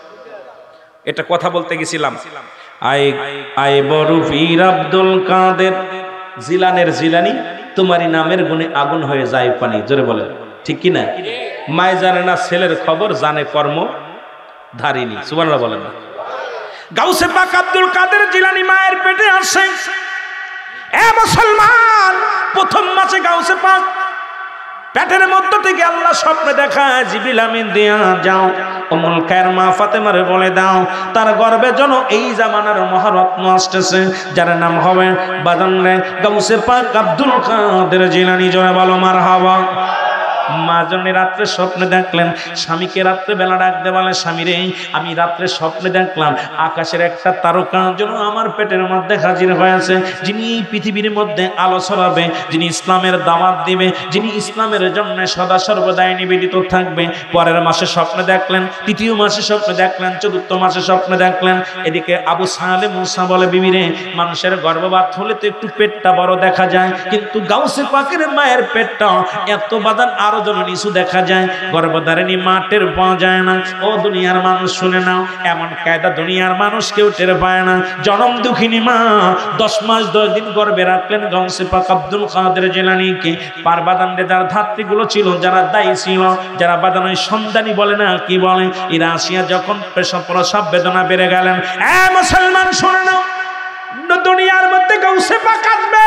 এটা কথা বলতে গেছিলাম। আই আই বড় পীর আব্দুল কাদের জিলানের জিলানি তোমারই নামের গুণে আগুন হয়ে যায় পানি। জোরে বলে ঠিক কিনা? মায় জানে না ছেলের খবর জানে কর্ম ধারিনি। সুবহানাল্লাহ বলেন না? গাউসে পাক আব্দুল কাদের জিলানী মায়ের পেটে আসে। এ মুসলমান, প্রথম মাসে গাউসে পাক পেটের মধ্য থেকে আল্লাহ স্বপ্নে দেখায় জিবরিল আমিন দিয়া যাও উম্মুল খায়ের মা ফাতেমারে বলে দাও তার গর্ভে যেন এই জামানার মহারত্ন আসতেছে যার নাম হবে বাদানরে গাউসে পাক আব্দুল কাদের জিলানী। জোরে বলো মারহাবা। মা জন্য রাত্রে স্বপ্নে দেখলেন স্বামীকে রাত্রে বেলা ডাকতে বলে স্বামী রে আমি রাত্রে স্বপ্নে দেখলাম আকাশের একটা তারকা যেন আমার পেটের মধ্যে হাজির হয়েছে, যিনি এই পৃথিবীর মধ্যে আলো ছড়াবে, যিনি ইসলামের দাওয়াত দিবে, যিনি ইসলামের জন্য সদা সর্বদাই নিবেদিত থাকবে। পরের মাসে স্বপ্নে দেখলেন, তৃতীয় মাসে স্বপ্নে দেখলেন, চতুর্থ মাসে স্বপ্নে দেখলেন। এদিকে আবু সালে মুসা বলে বিবি রে মানুষের গর্ভপাত হলে তো একটু পেটটা বড় দেখা যায়, কিন্তু গাউসে পাকের মায়ের পেটটা এত বাদান আরো নিচু দেখা যায়, গর্ভধারিণী মা টের পাওয়া যায় না। ও দুনিয়ার মানুষ শুনে নাও, এমন কায়দা দুনিয়ার মানুষ কেউ টের পায় না। জনম দুঃখিনী মা দশ মাস দশ দিন গর্ভে রাখলেন গাউসে পাক আব্দুল কাদের জিলানীকে। পার বাদানরে যার ধাত্রীগুলো ছিল, যারা দায়ী ছিল, যারা বাদান ওই সন্তানই বলে না কি বলে, এরা আসিয়া যখন পেশাব প্রসাব বেদনা বেড়ে গেলেন। এ মুসলমান শুনে নাও, দুনিয়ার মধ্যে গাউসে পাক আসবে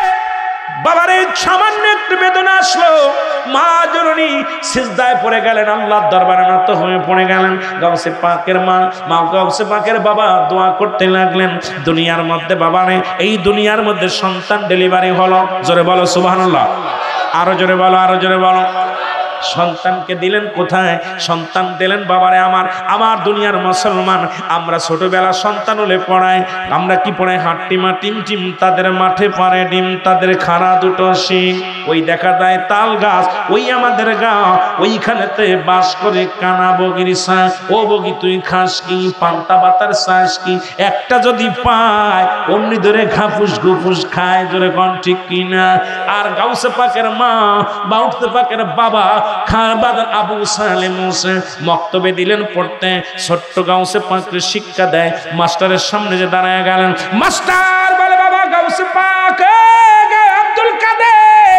বাবারে সামান্য একটু বেদনা আসলো, মা জননী সিজদায় পড়ে গেলেন, আল্লাহর দরবারে নত হয়ে পড়ে গেলেন। গাউসে পাকের মা মা গাউসে পাকের বাবা দোয়া করতে লাগলেন দুনিয়ার মধ্যে বাবারে এই দুনিয়ার মধ্যে সন্তান ডেলিভারি হলো। জোরে বলো সুবহানাল্লাহ। আরো জোরে বলো, আরো জোরে বলো। সন্তানকে দিলেন কোথায়? সন্তান দিলেন বাবারে আমার আমার দুনিয়ার মুসলমান আমরা ছোটবেলা সন্তান হলে পড়াই, আমরা কি পড়াই? হাট্টিমা টিম টিম তাদের মাঠে পারে ডিম তাদের খাড়া দুটো শিং, ওই দেখা যায় তাল গাছ, ওই আমাদের গা, ওইখানেতে বাস করে কানা বগির শ্বাস। ও বগি তুই খাস কি? পান্তা বাতার শ্বাস কি? একটা যদি পায় অমনি ধরে ঘাপুস গুপুস খায়। জোরে কোন ঠিক কিনা? আর গাউসে পাকের মা বাউসে পাকের বাবা খাবাদান আবু সালে মুসা মক্তবে দিলেন পড়তে। ছোট্ট গাউসে পাককে শিক্ষা দেয়, মাস্টারের সামনে যে দাঁড়ায় গেলেন, মাস্টার বলে বাবা গাউসে পাক আব্দুল কাদের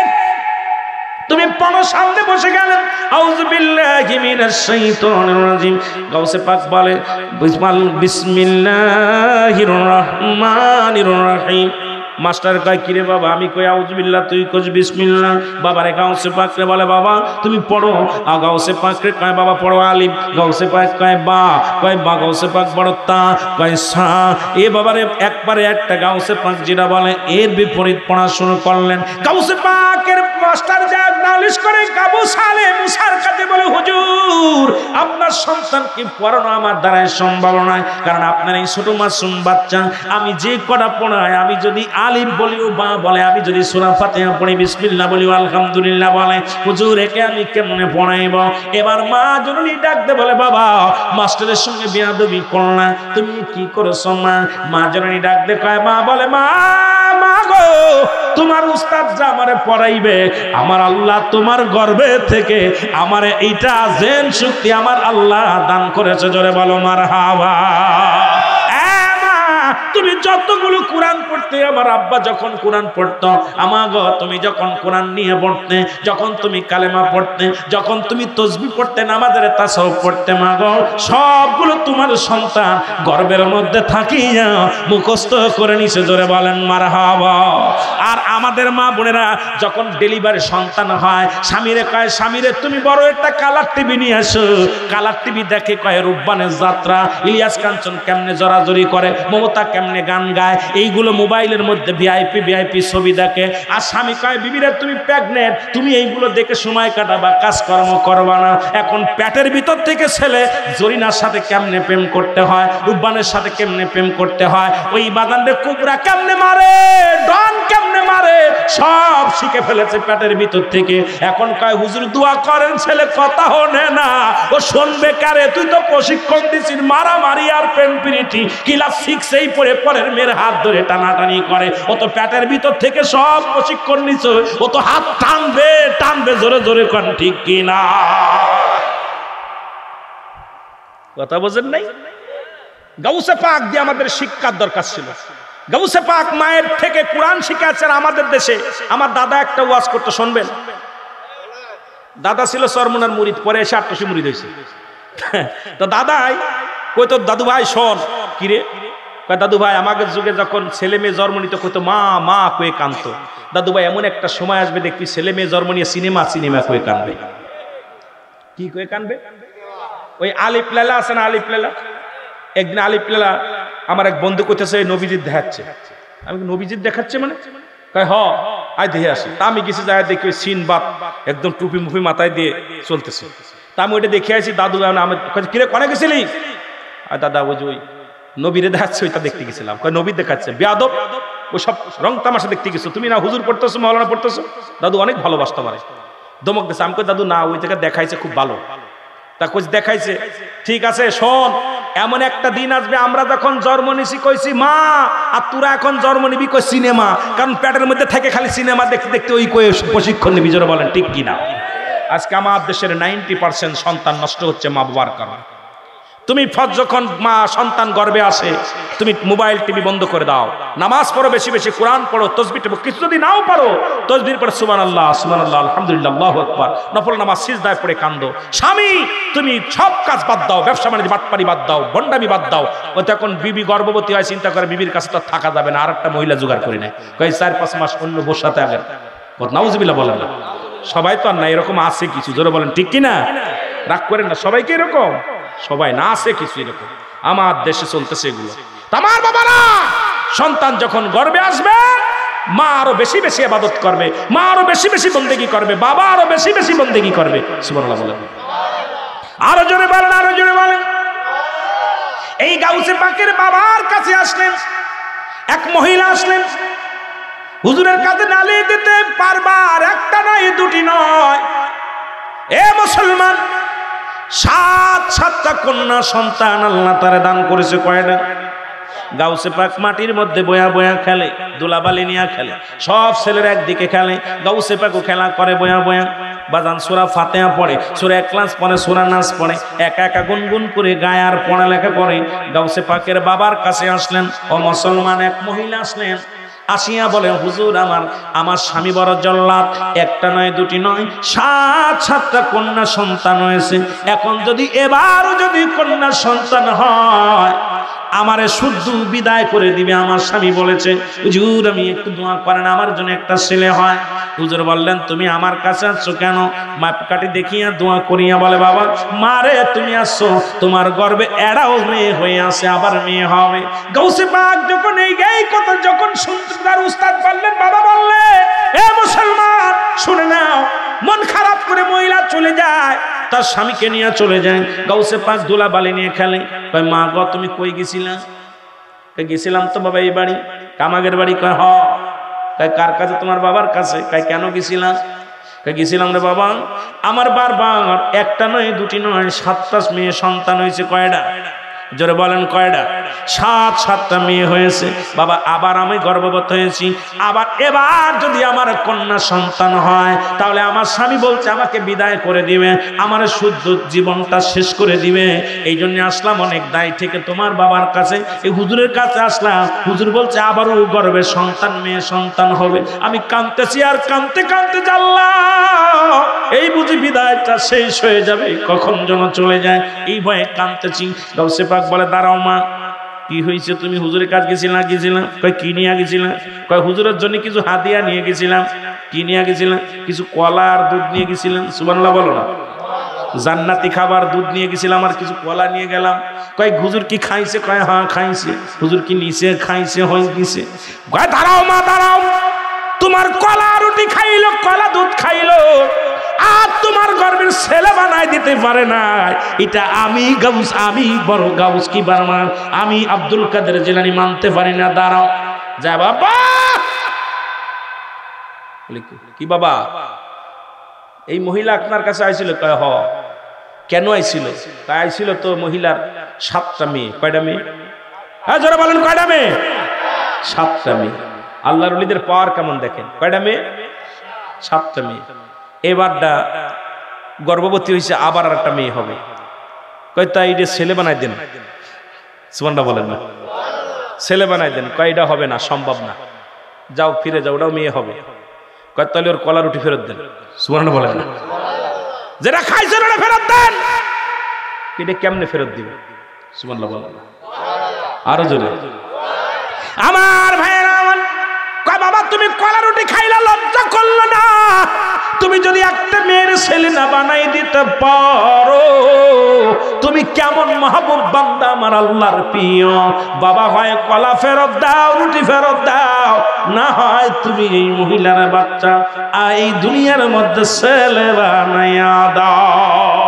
তুমি পড়ো। সামনে বসে গেলেন, আউযু বিল্লাহি মিনাশ শাইতানির রাজিম। গাউসে পাক বলে বিসমিল্লাহির রহমানির রহিম। মাস্টার কয় কিরে বাবা? আমি কই আউযুবিল্লাহ, তুই কইস বিসমিল্লাহ। বাবারে গাউসে পাকরে বলে বাবা তুমি পড়ো। আ গাউসে পাকরে কয় বাবা পড়ো আলিফ। গাউসে পাক কয় বা, কয় বা। গাউসে পাক বড় তা, কয় সা। এ বাবারে একবারে একটা গাউসে পাক যেটা বলে এর বিপরীত পড়া শুরু করলেন। গাউসে পাকের মাস্টার যা নালিশ করে আবু সালে মুসার কাছে বলে হুজুর আপনার সন্তানকে পড়ানো আমার দ্বারাই সম্ভব নয়, কারণ আপনার এই ছোট মাসুম বাচ্চা আমি যে কটা পড়াই, আমি যদি আলিফ বলি ও বা বলে, আমি যদি সূরা ফাতিহা পড়ি, বিসমিল্লাহ বলি, আলহামদুলিল্লাহ বলে, হুজুর একে আমি কেমনে পড়াইব? এবার মা জননী ডাকতে বলে বাবা মাস্টারের সঙ্গে বেয়াদবি করো না, তুমি কি করছো মা? মা জননী ডাকতে কয় মা বলে মা মা গো তোমার উস্তাদ যা আমারে পড়াইবে, আমার আল্লাহ তোমার গর্ভে থেকে আমারে এইটা জেন শক্তি আমার আল্লাহ দান করেছে। জোরে বলো মারহাবা। তুমি যতগুলো কোরআন পড়তে, আমার আব্বা যখন কোরআন পড়তো, আমার গো তুমি যখন কোরআন নিয়ে পড়তে, যখন তুমি কালেমা পড়তে, যখন তুমি তসবিহ পড়তে, নামাজের তাসাউফ পড়তে, মা গো সবগুলো তোমার সন্তান গর্ভের মধ্যে থাকিয়া মুখস্থ করে নিছে। জোরে বলেন মারহাবা। আর আমাদের মা বোনেরা যখন ডেলিভারি সন্তান হয়, স্বামীরে কয় স্বামীরে তুমি বড় একটা কালার টিভি নিয়ে আসো। কালার টিভি দেখে কয় রূপবানের যাত্রা, ইলিয়াস কাঞ্চন কেমনে জড়াজড়ি করে, মমতা কেমনে কেমনে গান গায়, এইগুলো মোবাইলের মধ্যে ভিআইপি ভিআইপি ছবি দেখে। আর স্বামী কয় বিবিরা তুমি প্রেগনেন্ট, তুমি এইগুলো দেখে সময় কাটাবা, কাজকর্ম করবা না। এখন পেটের ভিতর থেকে ছেলে জরিনার সাথে কেমনে প্রেম করতে হয়, রুব্বানের সাথে কেমনে প্রেম করতে হয়, ওই বাগানরে কুবরা কেমনে মারে, ডন কেমনে মারে, সব শিখে ফেলেছে পেটের ভিতর থেকে। এখন কয় হুজুর দোয়া করেন ছেলে কথা হনে না, ও শুনবে কারে, তুই তো প্রশিক্ষণ দিছিস মারামারি আর প্রেম প্রীতি, ক্লাস সিক্সেই পড়ে পরের মেয়ের হাত ধরে টানাটানি করে, ও তো পেটের ভিতর থেকে সব প্রশিক্ষণ নিচ্ছে, ও তো হাত টানবে টানবে জোরে জোরে কোন ঠিক কিনা? কথা বোঝেন নাই? গাউসে পাক দিয়ে আমাদের শিক্ষার দরকার ছিল। গাউসে পাক মায়ের থেকে কোরআন শিখাচ্ছেন আমাদের দেশে। আমার দাদা একটা ওয়াজ করতে শুনবেন, দাদা ছিল চরমনার মুরিদ, পরে এসে আটশি মুরিদ হয়েছে। তো দাদাই কই তো দাদু ভাই শোন, কিরে কয় দাদু ভাই আমাদের যুগে যখন ছেলে মেয়ে জন্ম নিত কইতো মা মা কয়ে কাঁদতো, দাদু ভাই এমন একটা সময় আসবে দেখবি ছেলে মেয়ে জন্ম নিয়ে সিনেমা সিনেমা কয়ে কাঁদবে। কি কয়ে কাঁদবে? ওই আলিফ লালা আছে না, আলিফ লালা, একদিন আলিফ লালা আমার এক বন্ধু কইতেছে নবীজিৎ দেখাচ্ছে। আমি নবীজিৎ দেখাচ্ছে মানে? কয় হ আয় দেখে আসি। তা আমি গেছি যায় দেখি ওই সিন বাত একদম টুপি মুফি মাথায় দিয়ে চলতেছে। তা আমি ওইটা দেখে আসি, দাদু আমি কিরে কনে গেছিলি? আর দাদা ওই যে ওই নবীরে দেখাচ্ছে ওইটা দেখতে গেছিলাম। কয় নবী দেখাচ্ছে বেয়াদব, ওই সব রং তামাশা দেখতে গেছো, তুমি না হুজুর পড়তেছো মাওলানা পড়তেছো? দাদু অনেক ভালোবাসতো আমারে, দমক দিচ্ছে। আমি কই দাদু না ওই জায়গায় দেখাইছে খুব ভালো। তা কই দেখাইছে, ঠিক আছে শোন, এমন একটা দিন আসবে আমরা যখন জন্ম নিছি কইছি মা, আর তোরা এখন জন্ম নিবি কই সিনেমা, কারণ পেটের মধ্যে থেকে খালি সিনেমা দেখতে দেখতে ওই কই প্রশিক্ষণ নিবি। জোরে বলেন ঠিক কিনা? আজকে আমার দেশের নাইনটি পার্সেন্ট সন্তান নষ্ট হচ্ছে মা বাবার কারণে। তুমি ফজ যখন মা সন্তান গর্ভে আসে তুমি মোবাইল টিভি বন্ধ করে দাও, নামাজ পড়ো, বেশি বেশি কোরআন পড়ো, তসবিহ পড়ো, কিছু যদি নাও পারো তসবিহ পড়ো সুবহানাল্লাহ সুবহানাল্লাহ আলহামদুলিল্লাহ আল্লাহু আকবার, নফল নামাজ সিজদায় পড়ে কান্দো। স্বামী তুমি সব কাজ বাদ দাও, ব্যবসা বাণিজ্য বাটপারি বাদ দাও, বন্ডামি বাদ দাও। ও তখন বিবি গর্ভবতী হয়, চিন্তা করে বিবির কাছে তো থাকা যাবে না, আর একটা মহিলা জোগাড় করে নেয়, কই চার পাঁচ মাস অন্য বোর সাথে আগে। নাউজুবিল্লাহ বলেন না, সবাই তো আর না, এরকম আছে কিছু। জোরে বলেন ঠিক কিনা? রাগ করেন না, সবাইকে এরকম সবাই না, আছে কিছু এরকম আমার দেশে চলতেছে এগুলো। আমার বাবারা সন্তান যখন গর্ভে আসবে মা আরো বেশি বেশি ইবাদত করবে, মা আরো বেশি বেশি বন্দেগী করবে, বাবা আরো বেশি বেশি বন্দেগী করবে। সুবহানাল্লাহ বলেন, আরো জোরে বলেন, আরো জোরে বলেন। এই গাউসে পাকের বাবার কাছে আসলেন এক মহিলা, আসলেন হুজুরের কাছে নালিশ দিতে পারবার, একটা নয় দুটি নয়, এ মুসলমান সাত সাতটা কন্যা সন্তান আল্লাহ তারে দান করেছে। কয়টা? গাউসে পাক মাটির মধ্যে বয়া বয়া খেলে, দুলাবালি নিয়ে খেলে, সব ছেলেরা একদিকে খেলে, গাউসে পাকও খেলা করে বয়া বয়া। বাজান সূরা ফাতিহা পড়ে, সূরা ইখলাস পড়ে, সূরা নাস পড়ে, একা একা গুনগুন করে গায় আর পড়ালেখা করে। গাউসে পাকের বাবার কাছে আসলেন ও মুসলমান এক মহিলা আসলেন, আসিয়া বলে হুজুর আমার আমার স্বামী বড় জল্লাদ, একটা নয় দুটি নয় সাত সাতটা কন্যা সন্তান হয়েছে। এখন যদি এবারও যদি কন্যা সন্তান হয় আমারে শুদ্ধ বিদায় করে দিবে। আমার স্বামী বলেছে হুজুর আমি একটু দোয়া করেন আমার জন্য একটা ছেলে হয়। হুজুর বললেন তুমি আমার কাছে আসছো কেন? মাপকাঠি দেখিয়া দোয়া করিয়া বলে বাবা মারে তুমি আসছো, তোমার গর্ভে এড়াও মেয়ে হয়ে আসে, আবার মেয়ে হবে। গাউসে পাক যখন এই এই কথা যখন শুনতে তার উস্তাদ বললেন, বাবা বললেন এ মুসলমান শুনে নাও। মন খারাপ করে মহিলা চলে যায়, তার স্বামীকে নিয়ে চলে যায়। গাউসে পাক দুলা বালি নিয়ে খেলে। কয় মা গো তুমি কই গেছিলা? কয় গেছিলাম তো বাবা এই বাড়ি, কামাগের বাড়ি। কয় হ। কয় কার কাছে? তোমার বাবার কাছে। কয় কেন গেছিলাম? কয় গেছিলাম রে বাবা আমার বারবার একটা নয় দুটি নয় সাতটা মেয়ে সন্তান হয়েছে। কয়টা? জোরে বলেন কয়টা? সাত সাতটা মেয়ে হয়েছে বাবা। আবার আমি গর্ভবতী হয়েছি, আবার এবার যদি আমার কন্যা সন্তান হয় তাহলে আমার স্বামী বলছে আমাকে বিদায় করে দিবে, আমার শুদ্ধ জীবনটা শেষ করে দিবে। এই জন্য আসলাম অনেক দায় থেকে তোমার বাবার কাছে, এই হুজুরের কাছে আসলাম। হুজুর বলছে আবারও গর্ভে সন্তান মেয়ে সন্তান হবে। আমি কাঁদতেছি আর কাঁদতে কাঁদতে জানলাম এই বুঝি বিদায়টা শেষ হয়ে যাবে, কখন যেন চলে যায়, এই ভয়ে কাঁদতেছি। গাউসে পাক বলে দাঁড়াও মা, কি হয়েছে? তুমি হুজুরের কাছে গেছিলাম? গেছিলাম। কয় কি নিয়ে গেছিলাম? কয় হুজুরের জন্য কিছু হাদিয়া নিয়ে গেছিলাম। কি নিয়ে গেছিলাম? কিছু কলা আর দুধ নিয়ে গেছিলাম। সুবহানাল্লাহ বলো না। জান্নাতি খাবার দুধ নিয়ে গেছিলাম আর কিছু কলা নিয়ে গেলাম। কয় হুজুর কি খাইছে? কয় হ্যাঁ খাইছে। হুজুর কি নিছে? খাইছে, হয়ে গেছে। কয় দাঁড়াও মা দাঁড়াও, তোমার কলা রুটি খাইলো, কলা দুধ খাইলো, আর তোমার গর্বের ছেলে বানাই দিতে পারে না। এটা আমি গাউস, আমি বড় গাউস কি বারমা, আমি আব্দুল কাদের জিলানী মানতে পারি না। দাঁড়াও যা বাবা। কি বাবা, এই মহিলা আপনার কাছে আইছিল? কয় হ। কেন আইছিল? তাই আইছিল তো মহিলার সাতটা মেয়ে। কয়টা মেয়ে? হ্যাঁ জোরে বলেন, কয়টা মেয়ে? সাতটা মেয়ে। আল্লাহর ওলিদের পাওয়ার কেমন দেখেন। কয়টা মেয়ে? সাতটা মেয়ে। এবারটা গর্ভবতী হয়েছে, আবার আর একটা মেয়ে হবে। কয় তাই এটা ছেলে বানাই দেন। সুবহানাল্লাহ বলেন না, ছেলে বানাই দেন। কয় এটা হবে না, সম্ভব না, যাও ফিরে যাও, ওটাও মেয়ে হবে। কয় তাহলে ওর কলা রুটি ফেরত দেন। সুবহানাল্লাহ বলেন না, যেটা খাইছেন ওটা ফেরত দেন। এটা কেমনে ফেরত দিবে? সুবহানাল্লাহ বলেন না, আরো জোরে। আমার ভাইয়েরা, কয় বাবা তুমি কলা রুটি খাইলা, লজ্জা করলো না? তুমি যদি একটা মেয়ের ছেলে না বানাই দিতে পারো, তুমি কেমন মাহবুব বান্দা আমার আল্লাহর প্রিয়। বাবা হয় কলা ফেরত দাও, রুটি ফেরত দাও, না হয় তুমি এই মহিলার বাচ্চা এই দুনিয়ার মধ্যে ছেলে বানাইয়া দাও।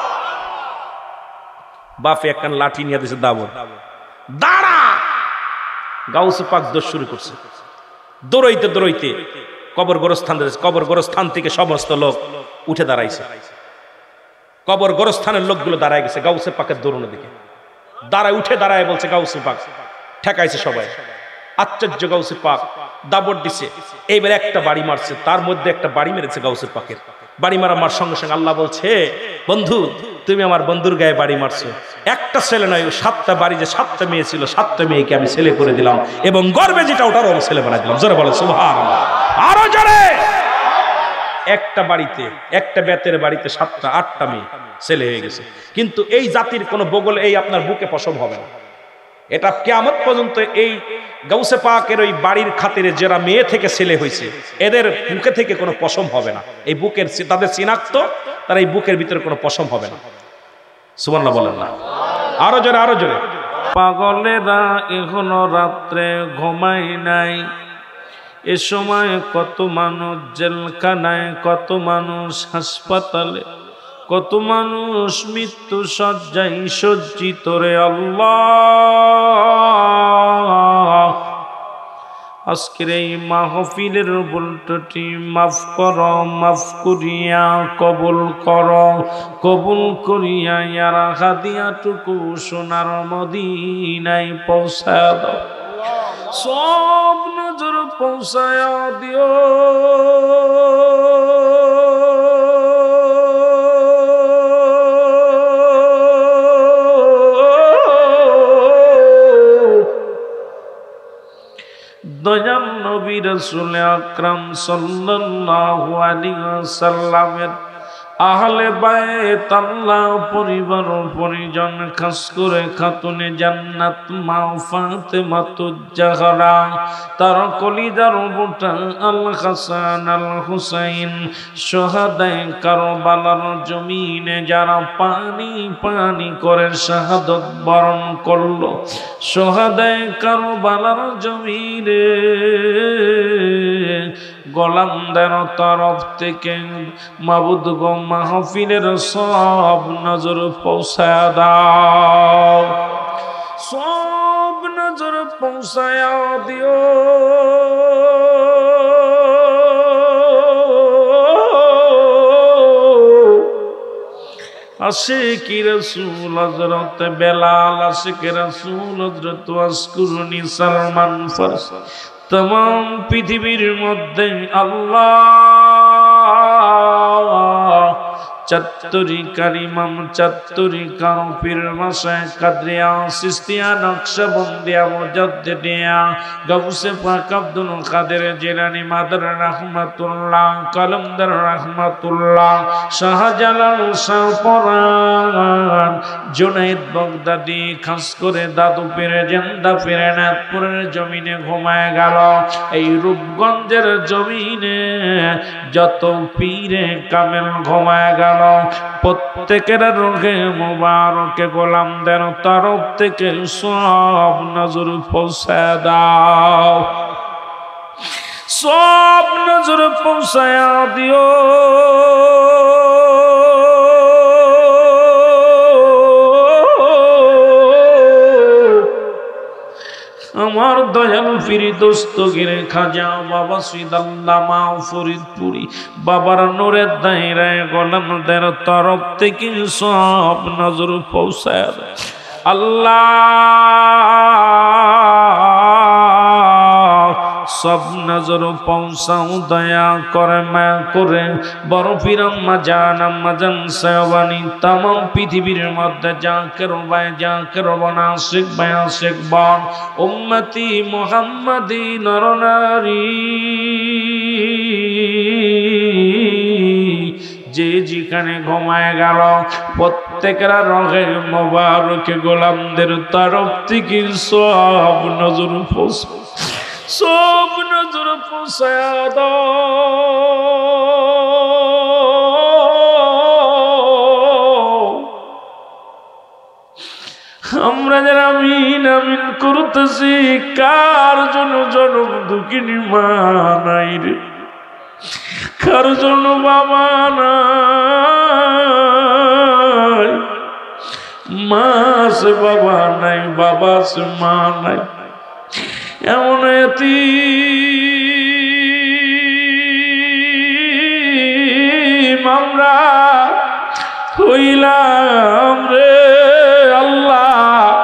বাপে একখান লাঠি নিয়ে দিয়েছে, দাবর দাঁড়া। গাউস পাক দোষ শুরু করছে, দৌড়াইতে দৌড়াইতে কবর গোরস্থান, কবর গোরস্থান থেকে সমস্ত লোক উঠে দাঁড়াইছে। কবর গোরস্থানের লোকগুলো দাঁড়ায় গেছে গাউসে পাকের দৌড়ানোর দিকে। দাঁড়ায় উঠে দাঁড়ায় বলছে গাউসে পাক, ঠেকাইছে সবাই। আশ্চর্য, গাউসে পাক দাবড় দিছে। এইবার একটা বাড়ি মারছে, তার মধ্যে একটা বাড়ি মেরেছে গাউসে পাকের। বাড়ি মারা মার সঙ্গে সঙ্গে আল্লাহ বলছে, বন্ধু তুমি আমার বন্ধুর গায়ে বাড়ি মারছো। একটা ছেলে নয়, সাতটা বাড়ি যে সাতটা মেয়ে ছিল, সাতটা মেয়েকে আমি ছেলে করে দিলাম, এবং গর্বে যেটা ওটারও আমি ছেলে বানাই দিলাম। জোরে বলো সুবহানাল্লাহ, আরো জোরে। একটা বাড়িতে, একটা বেতের বাড়িতে সাতটা আটটা মেয়ে ছেলে হয়ে গেছে। কিন্তু এই জাতির কোনো বগল এই আপনার বুকে পশম হবে না। এটা কিয়ামত পর্যন্ত এই গাউসে পাকের ওই বাড়ির খাতিরে যারা মেয়ে থেকে ছেলে হয়েছে, এদের বুকে থেকে কোনো পশম হবে না। এই বুকের তাদের চিনাক্ত, তার এই বুকের ভিতরে কোনো পশম হবে না। সুবহানাল্লাহ বলেন না, আরো জোরে, আরো জোরে। পাগলেরা এখনো রাত্রে ঘুমায় নাই, এ সময় কত মানুষ জেলখানায়, কত মানুষ হাসপাতালে, কত মানুষ মৃত্যু সজ্জায় সজ্জিত রে আল্লাহ। আজকের এই মাহফিলের ভুলটি মাফ করো, মাফ করিয়া কবুল করো, কবুল করিয়া ইয়ারা হাদিয়াটুকু সোনার মদিনায় পৌঁছায় দাও। সব নজর পৌঁছায় দিও। দয়াল নবী রাসূল আকরাম সাল্লাল্লাহু আলাইহি ওয়াসাল্লামের আহলে বায়ত, আল্লাহ পরিবার পরিজন, খাস করে খাতুনে জান্নাত মা ফাতেমাতুজ জাহরা, তার কলিজার বুটা আল হাসান আল হুসাইন, শহাদায়ে কারবালার জমিনে যারা পানি পানি করে শাহাদত বরণ করলো, শহাদায়ে কারবালার জমিনে গোলামদের তরফ থেকে মাবুদ গো মাহফিলের সব নজর পৌঁছায় দাও, সব নজর পৌঁছায় দিও। আশিক রাসূল হযরত বেলাল, আশিক রাসূল হযরত আসকুরুনি সালমান ফারসি, तमाम पृथिवीर मध्य अल्लाह चत्तुरी करीमम चत्तुरी कारो पीर मशे कद्रिया सिस्तिया नक्शबंदिया मुजद्दिदिया गौसे पाक अब्दुल कादिर जिलानी मादर रहमतुल्लाह कलंदर रहमतुल्लाह शाहजालाल शाहपरान जुनैद बगदादी खास करे दादू पीरे जिंदा पीरे नाथपुरेर जमीने घुमाय गेल এই রূপগঞ্জের জমিনে যত পীরে কামেল ঘুমায় গেল গেল প্রত্যেকের রোগে মোবারকে গোলামদের তরফ থেকে সব নজর পৌঁছে দাও, সব নজর পৌঁছায়া দিও। আমার দয়াল পীর দস্তগীর খাজা বাবা সৈয়দ আল্লামা ফরিদপুরি বাবার নূরের দায়রায় গোলামদের তরফ থেকে সব নজর পৌঁছায় আল্লাহ, সব নজর পৌঁছাও দয়া করে মা করে বড় পীর আম্মা জান আম্মা জান সাহেবানি তাম পৃথিবীর মধ্যে জাকের ভাই জাকের বনা শেখ ভাই শেখ বন উম্মতি মুহাম্মাদি নরনারী যে যেখানে ঘুমায় গেল প্রত্যেকের রোগে মোবারকে গোলামদের তরফ থেকে সব নজর পৌঁছে, সব নজর পৌঁছায়া দাও। আমরা যারা আমিন আমিন করতেছি কার জন্য জনম দুঃখিনী মা নাই রে, কার জন্য বাবা নাই, মা সে বাবা নাই, বাবা সে মা নাই, এমন এতিম আমরা হইলাম রে আল্লাহ,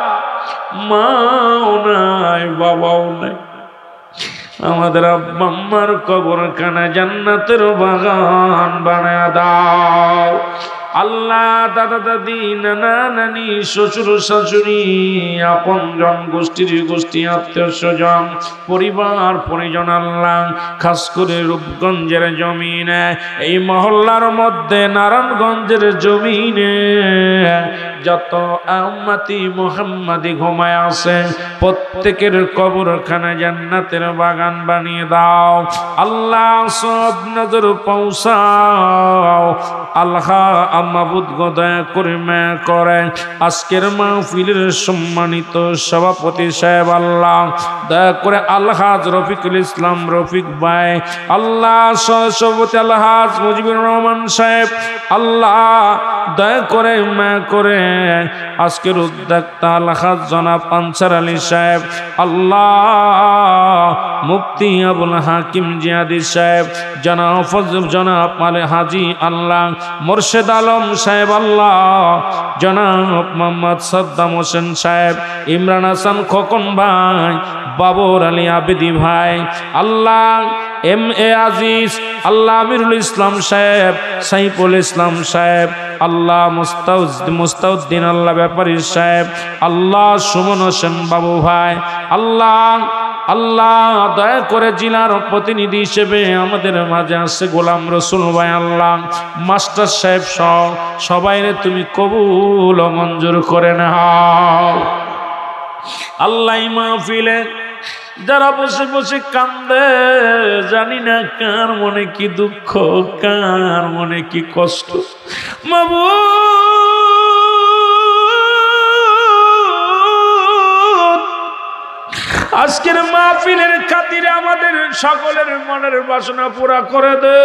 মাও নাই বাবাও নাই। আমাদের আব্বা আম্মার কবরখানা জান্নাতের বাগান বানায় দাও আল্লাহ। দাদা দাদি নানা নানি শ্বশুর শাশুড়ি আপনজন গোষ্ঠীর গোষ্ঠী আত্মীয় স্বজন পরিবার পরিজন আল্লাহ, খাস করে রূপগঞ্জের জমিনে এই মহল্লার মধ্যে নারায়ণগঞ্জের জমিনে যত উম্মতি মুহাম্মাদি ঘুমায় আছে প্রত্যেকের কবরখানা জান্নাতের বাগান বানিয়ে দাও আল্লাহ। সব নজর পৌঁছাও আল্লাহ। মাবুদ গো দয়া করে মা করে আজকের মাহফিলের সম্মানিত সভাপতি সাহেব আল্লাহ দয়া করে আলহাজ রফিকুল ইসলাম রফিক ভাই আল্লাহ, সভাপতি আলহাজ মুজিবুর রহমান সাহেব আল্লাহ দয়া করে মা করে আজকের উদ্যোক্তা আলহাজ জনাব আনসার আলী সাহেব আল্লাহ, মুফতি আবুল হাকিম জিয়াদি সাহেব জনাব ফজল জনাব আলে হাজি আল্লাহ, মুর্শেদ আলম সাহেব আল্লাহ, জনাব মোহাম্মদ সাদ্দাম হোসেন সাহেব, ইমরান হাসান খোকন ভাই, বাবর আলী আবেদি ভাই আল্লাহ, এম এ আজিজ আল্লাহ, আমিরুল ইসলাম সাহেব, সাইফুল ইসলাম সাহেব আল্লাহ, মুস্তাউদ্দিন আল্লাহ ব্যাপারী সাহেব আল্লাহ, সুমন হোসেন বাবু ভাই আল্লাহ আল্লাহ দয়া করে জেলার প্রতিনিধি হিসেবে আমাদের মাঝে আসছে গোলাম রসুল ভাই আল্লাহ, মাস্টার সাহেব সহ সবাই তুমি কবুল ও মঞ্জুর করে নাও আল্লাহ। মাহফিলে যারা বসে বসে কান্দে জানি না কার মনে কি দুঃখ, কার মনে কি কষ্ট, মাবুদ আজকের মাহফিলের খাতিরে আমাদের সকলের মনের বাসনা পুরা করে দে।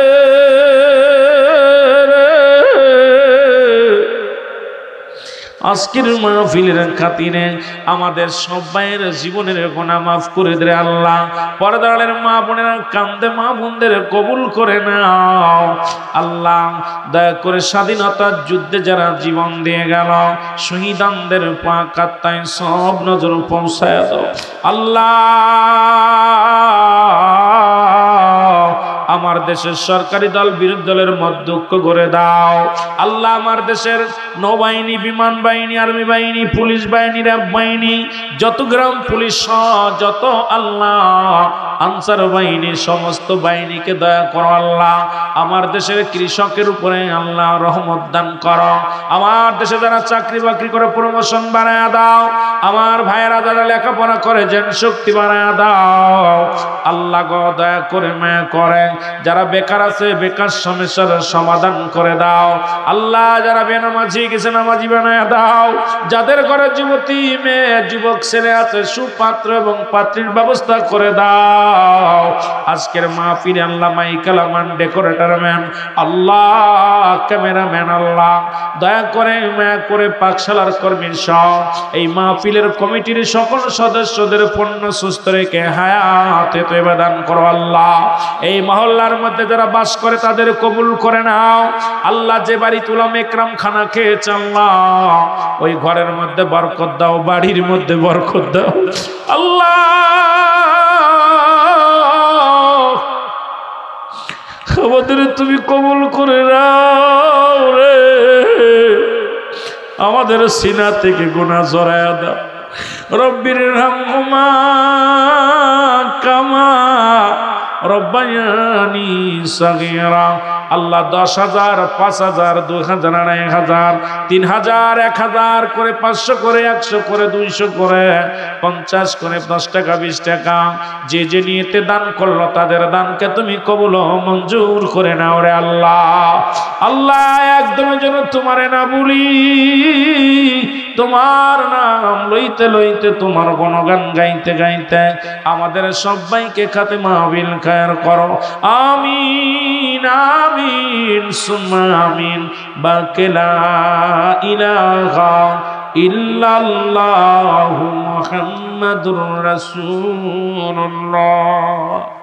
আজকের মাহফিলের খাতিরে আমাদের সবাইয়ের জীবনের গুনাহ মাফ করে দে আল্লাহ। পর্দারের মা বোনেরা কান্দে মা বোনদের কবুল করে নাও আল্লাহ। দয়া করে স্বাধীনতার যুদ্ধে যারা জীবন দিয়ে গেল শহীদানদের পাক আত্মায় সব নজর পৌঁছায় দাও আল্লাহ। আমার দেশের সরকারি দল বিরোধী দলের মধ্যে ঐক্য করে দাও আল্লাহ। আমার দেশের নৌবাহিনী, বিমান বাহিনী, আর্মি বাহিনী, পুলিশ বাহিনী, র্যাব বাহিনী, যত গ্রাম পুলিশ যত আল্লাহ আনসার বাহিনী সমস্ত বাহিনীকে দয়া করো আল্লাহ। আমার দেশের কৃষকের উপরে আল্লাহ রহমত দান করো। আমার দেশে যারা চাকরি বাকরি করে প্রমোশন বানায় দাও। আমার ভাইয়েরা যারা লেখাপড়া করে যেন শক্তি বানায় দাও। আল্লাহ গো দয়া করে মায়া করে যারা বেকার আছে বেকার সমস্যার সমাধান করে দাও। আল্লাহ যারা বেনামাজি গেছে নামাজি বানায় দাও। যাদের ঘরে যুবতী মেয়ে যুবক ছেলে আছে সুপাত্র এবং পাত্রীর ব্যবস্থা করে দাও। আজকের মাহফিলে আল্লাহ মাইকালামান ডেকোরেটর ম্যান আল্লাহ ক্যামেরাম্যান আল্লাহ দয়া করে মায়া করে পাকশালার কর্মীর সহ এই মাহফিলের কমিটির সকল সদস্যদের পূর্ণ সুস্থ রেখে হায়াতে তয়বা দান করো আল্লাহ। এই মহল্লার মধ্যে যারা বাস করে তাদের কবুল করে নাও আল্লাহ। যে বাড়ি তুলাম একরাম খানা খেয়েছে আল্লাহ ওই ঘরের মধ্যে বরকত দাও, বাড়ির মধ্যে বরকত দাও আল্লাহ। আমাদের তুমি কবুল করে নাও রে। আমাদের সিনা থেকে গুনাহ জড়ায়া দাও। রব্বির রহমা কামা রব্বায়ানি সাগীরা। আল্লাহ দশ হাজার পাঁচ হাজার দুই হাজার এক হাজার তিন হাজার এক হাজার করে পাঁচশো করে একশো করে দুইশো করে পঞ্চাশ করে দশ টাকা বিশ টাকা যে যে নিয়েতে দান করলো তাদের দানকে তুমি কবুল মঞ্জুর করে নাও রে আল্লাহ। আল্লাহ একদম যেন তোমারে না ভুলি, তোমার নাম লইতে লইতে তোমার গুণগান গাইতে গাইতে আমাদের সবাইকে খাতে মাহফিল খায়ের করো। আমিন আমিন সুম্মা আমিন। বাকে লা ইলাহা ইল্লাল্লাহু মুহাম্মাদুর রাসূলুল্লাহ।